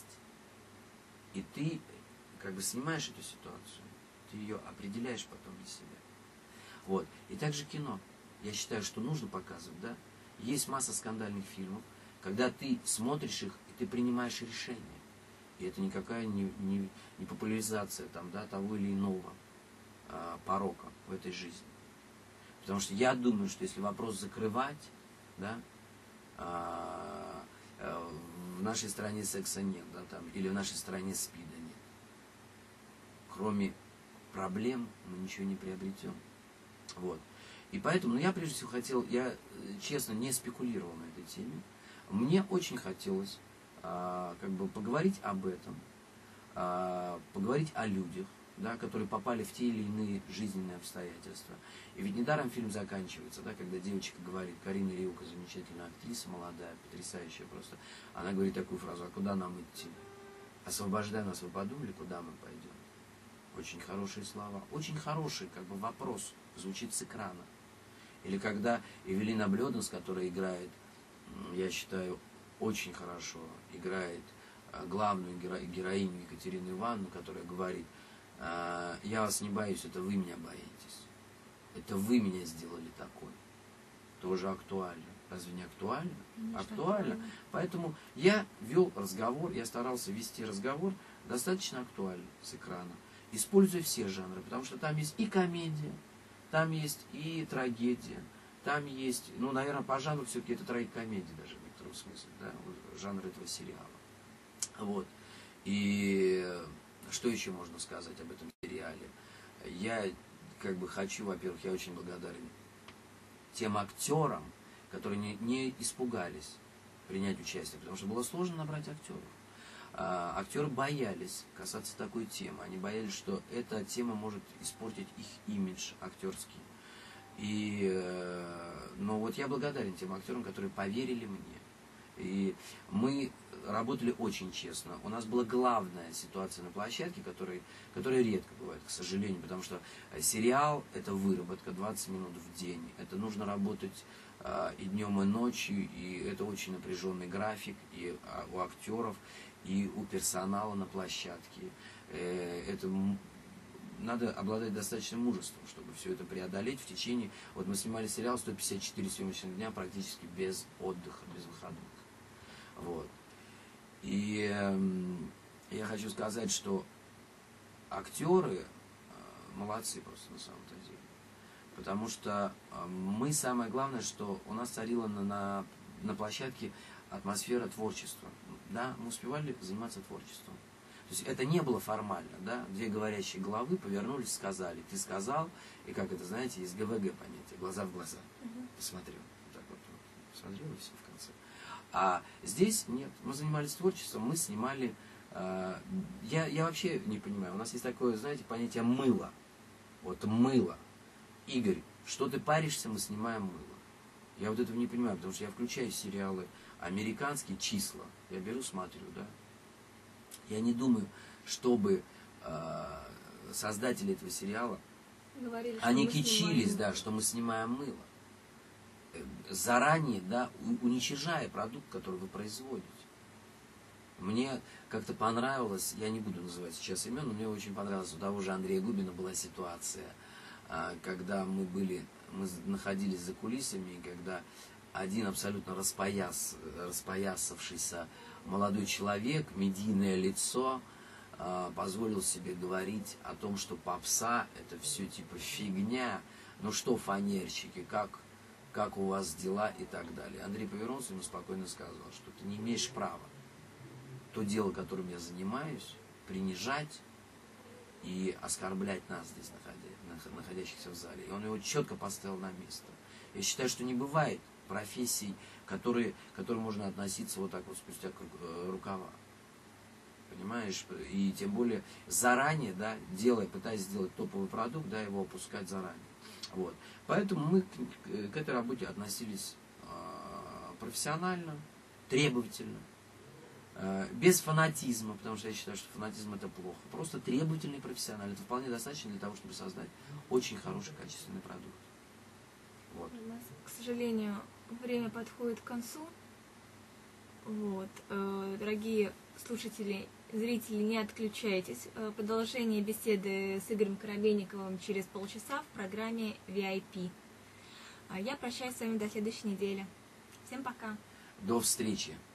и ты как бы снимаешь эту ситуацию. Ты ее определяешь потом для себя. Вот. И также кино. Я считаю, что нужно показывать, да. Есть масса скандальных фильмов, когда ты смотришь их, и ты принимаешь решение. И это никакая не, не, не популяризация там, да, того или иного а, порока в этой жизни. Потому что я думаю, что если вопрос закрывать, да, а, а, в нашей стране секса нет, да, там, или в нашей стране СПИДа нет. Кроме проблем мы ничего не приобретем. Вот. И поэтому, ну, я прежде всего хотел, я честно не спекулировал на этой теме. Мне очень хотелось а, как бы поговорить об этом, а, поговорить о людях, да, которые попали в те или иные жизненные обстоятельства. И ведь недаром фильм заканчивается, да, когда девочка говорит, Карина Риука, замечательная актриса, молодая, потрясающая просто, она говорит такую фразу: а куда нам идти? Освобождай нас, вы подумали, куда мы пойдем? Очень хорошие слова, очень хороший как бы вопрос звучит с экрана. Или когда Эвелина Блёданс, которая играет, я считаю, очень хорошо, играет главную геро героиню Екатерину Ивановну, которая говорит: я вас не боюсь, это вы меня боитесь. Это вы меня сделали такой. Тоже актуально. Разве не актуально? Конечно, актуально. актуально. Поэтому я вел разговор, я старался вести разговор достаточно актуально с экрана, используя все жанры, потому что там есть и комедия, там есть и трагедия, там есть, ну, наверное, по жанру все-таки это трагикомедия даже в некотором смысле, да, жанр этого сериала. Вот. И что еще можно сказать об этом сериале? Я как бы хочу, во-первых, я очень благодарен тем актерам, которые не, не испугались принять участие, потому что было сложно набрать актеров. А, актеры боялись касаться такой темы. Они боялись, что эта тема может испортить их имидж актерский. И, но вот я благодарен тем актерам, которые поверили мне. И мы работали очень честно. У нас была главная ситуация на площадке, которая, которая редко бывает, к сожалению, потому что сериал – это выработка двадцать минут в день. Это нужно работать э, и днем, и ночью, и это очень напряженный график и у актеров, и у персонала на площадке. Э, это надо обладать достаточным мужеством, чтобы все это преодолеть в течение... Вот мы снимали сериал сто пятьдесят четыре съемочных дня практически без отдыха, без выходных. Вот. И э, я хочу сказать, что актеры э, молодцы просто на самом-то деле. Потому что э, мы, самое главное, что у нас царила на, на, на площадке атмосфера творчества. Да, мы успевали заниматься творчеством. То есть это не было формально, да, две говорящие головы повернулись, сказали, ты сказал, и как это, знаете, есть ГВГ понятие, глаза в глаза. Uh-huh. Посмотрел, вот так вот, вот, посмотрел и все в конце. А здесь нет, мы занимались творчеством, мы снимали, э, я, я вообще не понимаю, у нас есть такое, знаете, понятие мыло, вот мыло. Игорь, что ты паришься, мы снимаем мыло. Я вот этого не понимаю, потому что я включаю сериалы американские, числа, я беру, смотрю, да. Я не думаю, чтобы э, создатели этого сериала, говорили, они кичились, да, что мы снимаем мыло. Заранее, да, уничижая продукт, который вы производите. Мне как-то понравилось, я не буду называть сейчас имен, но мне очень понравилось, у того же Андрея Губина была ситуация, э, когда мы были, мы находились за кулисами, и когда один абсолютно распояс, распоясавшийся молодой человек, медийное лицо, э, позволил себе говорить о том, что попса это все типа фигня, ну что фанерщики, как, как у вас дела и так далее. Андрей повернулся, ему спокойно сказал, что ты не имеешь права то дело, которым я занимаюсь, принижать и оскорблять нас здесь, находящихся в зале. И он его четко поставил на место. Я считаю, что не бывает профессий, которые, к которым можно относиться вот так вот спустя рукава. Понимаешь? И тем более заранее, да, делая, пытаясь сделать топовый продукт, да, его опускать заранее. Вот. Поэтому мы к, к этой работе относились э, профессионально, требовательно, э, без фанатизма, потому что я считаю, что фанатизм это плохо. Просто требовательный профессионально. Это вполне достаточно для того, чтобы создать очень хороший, качественный продукт. Вот. У нас, к сожалению, время подходит к концу. Вот. Э, дорогие слушатели, зрители, не отключайтесь. Э, продолжение беседы с Игорем Коробейниковым через полчаса в программе ви ай пи. А я прощаюсь с вами до следующей недели. Всем пока. До встречи.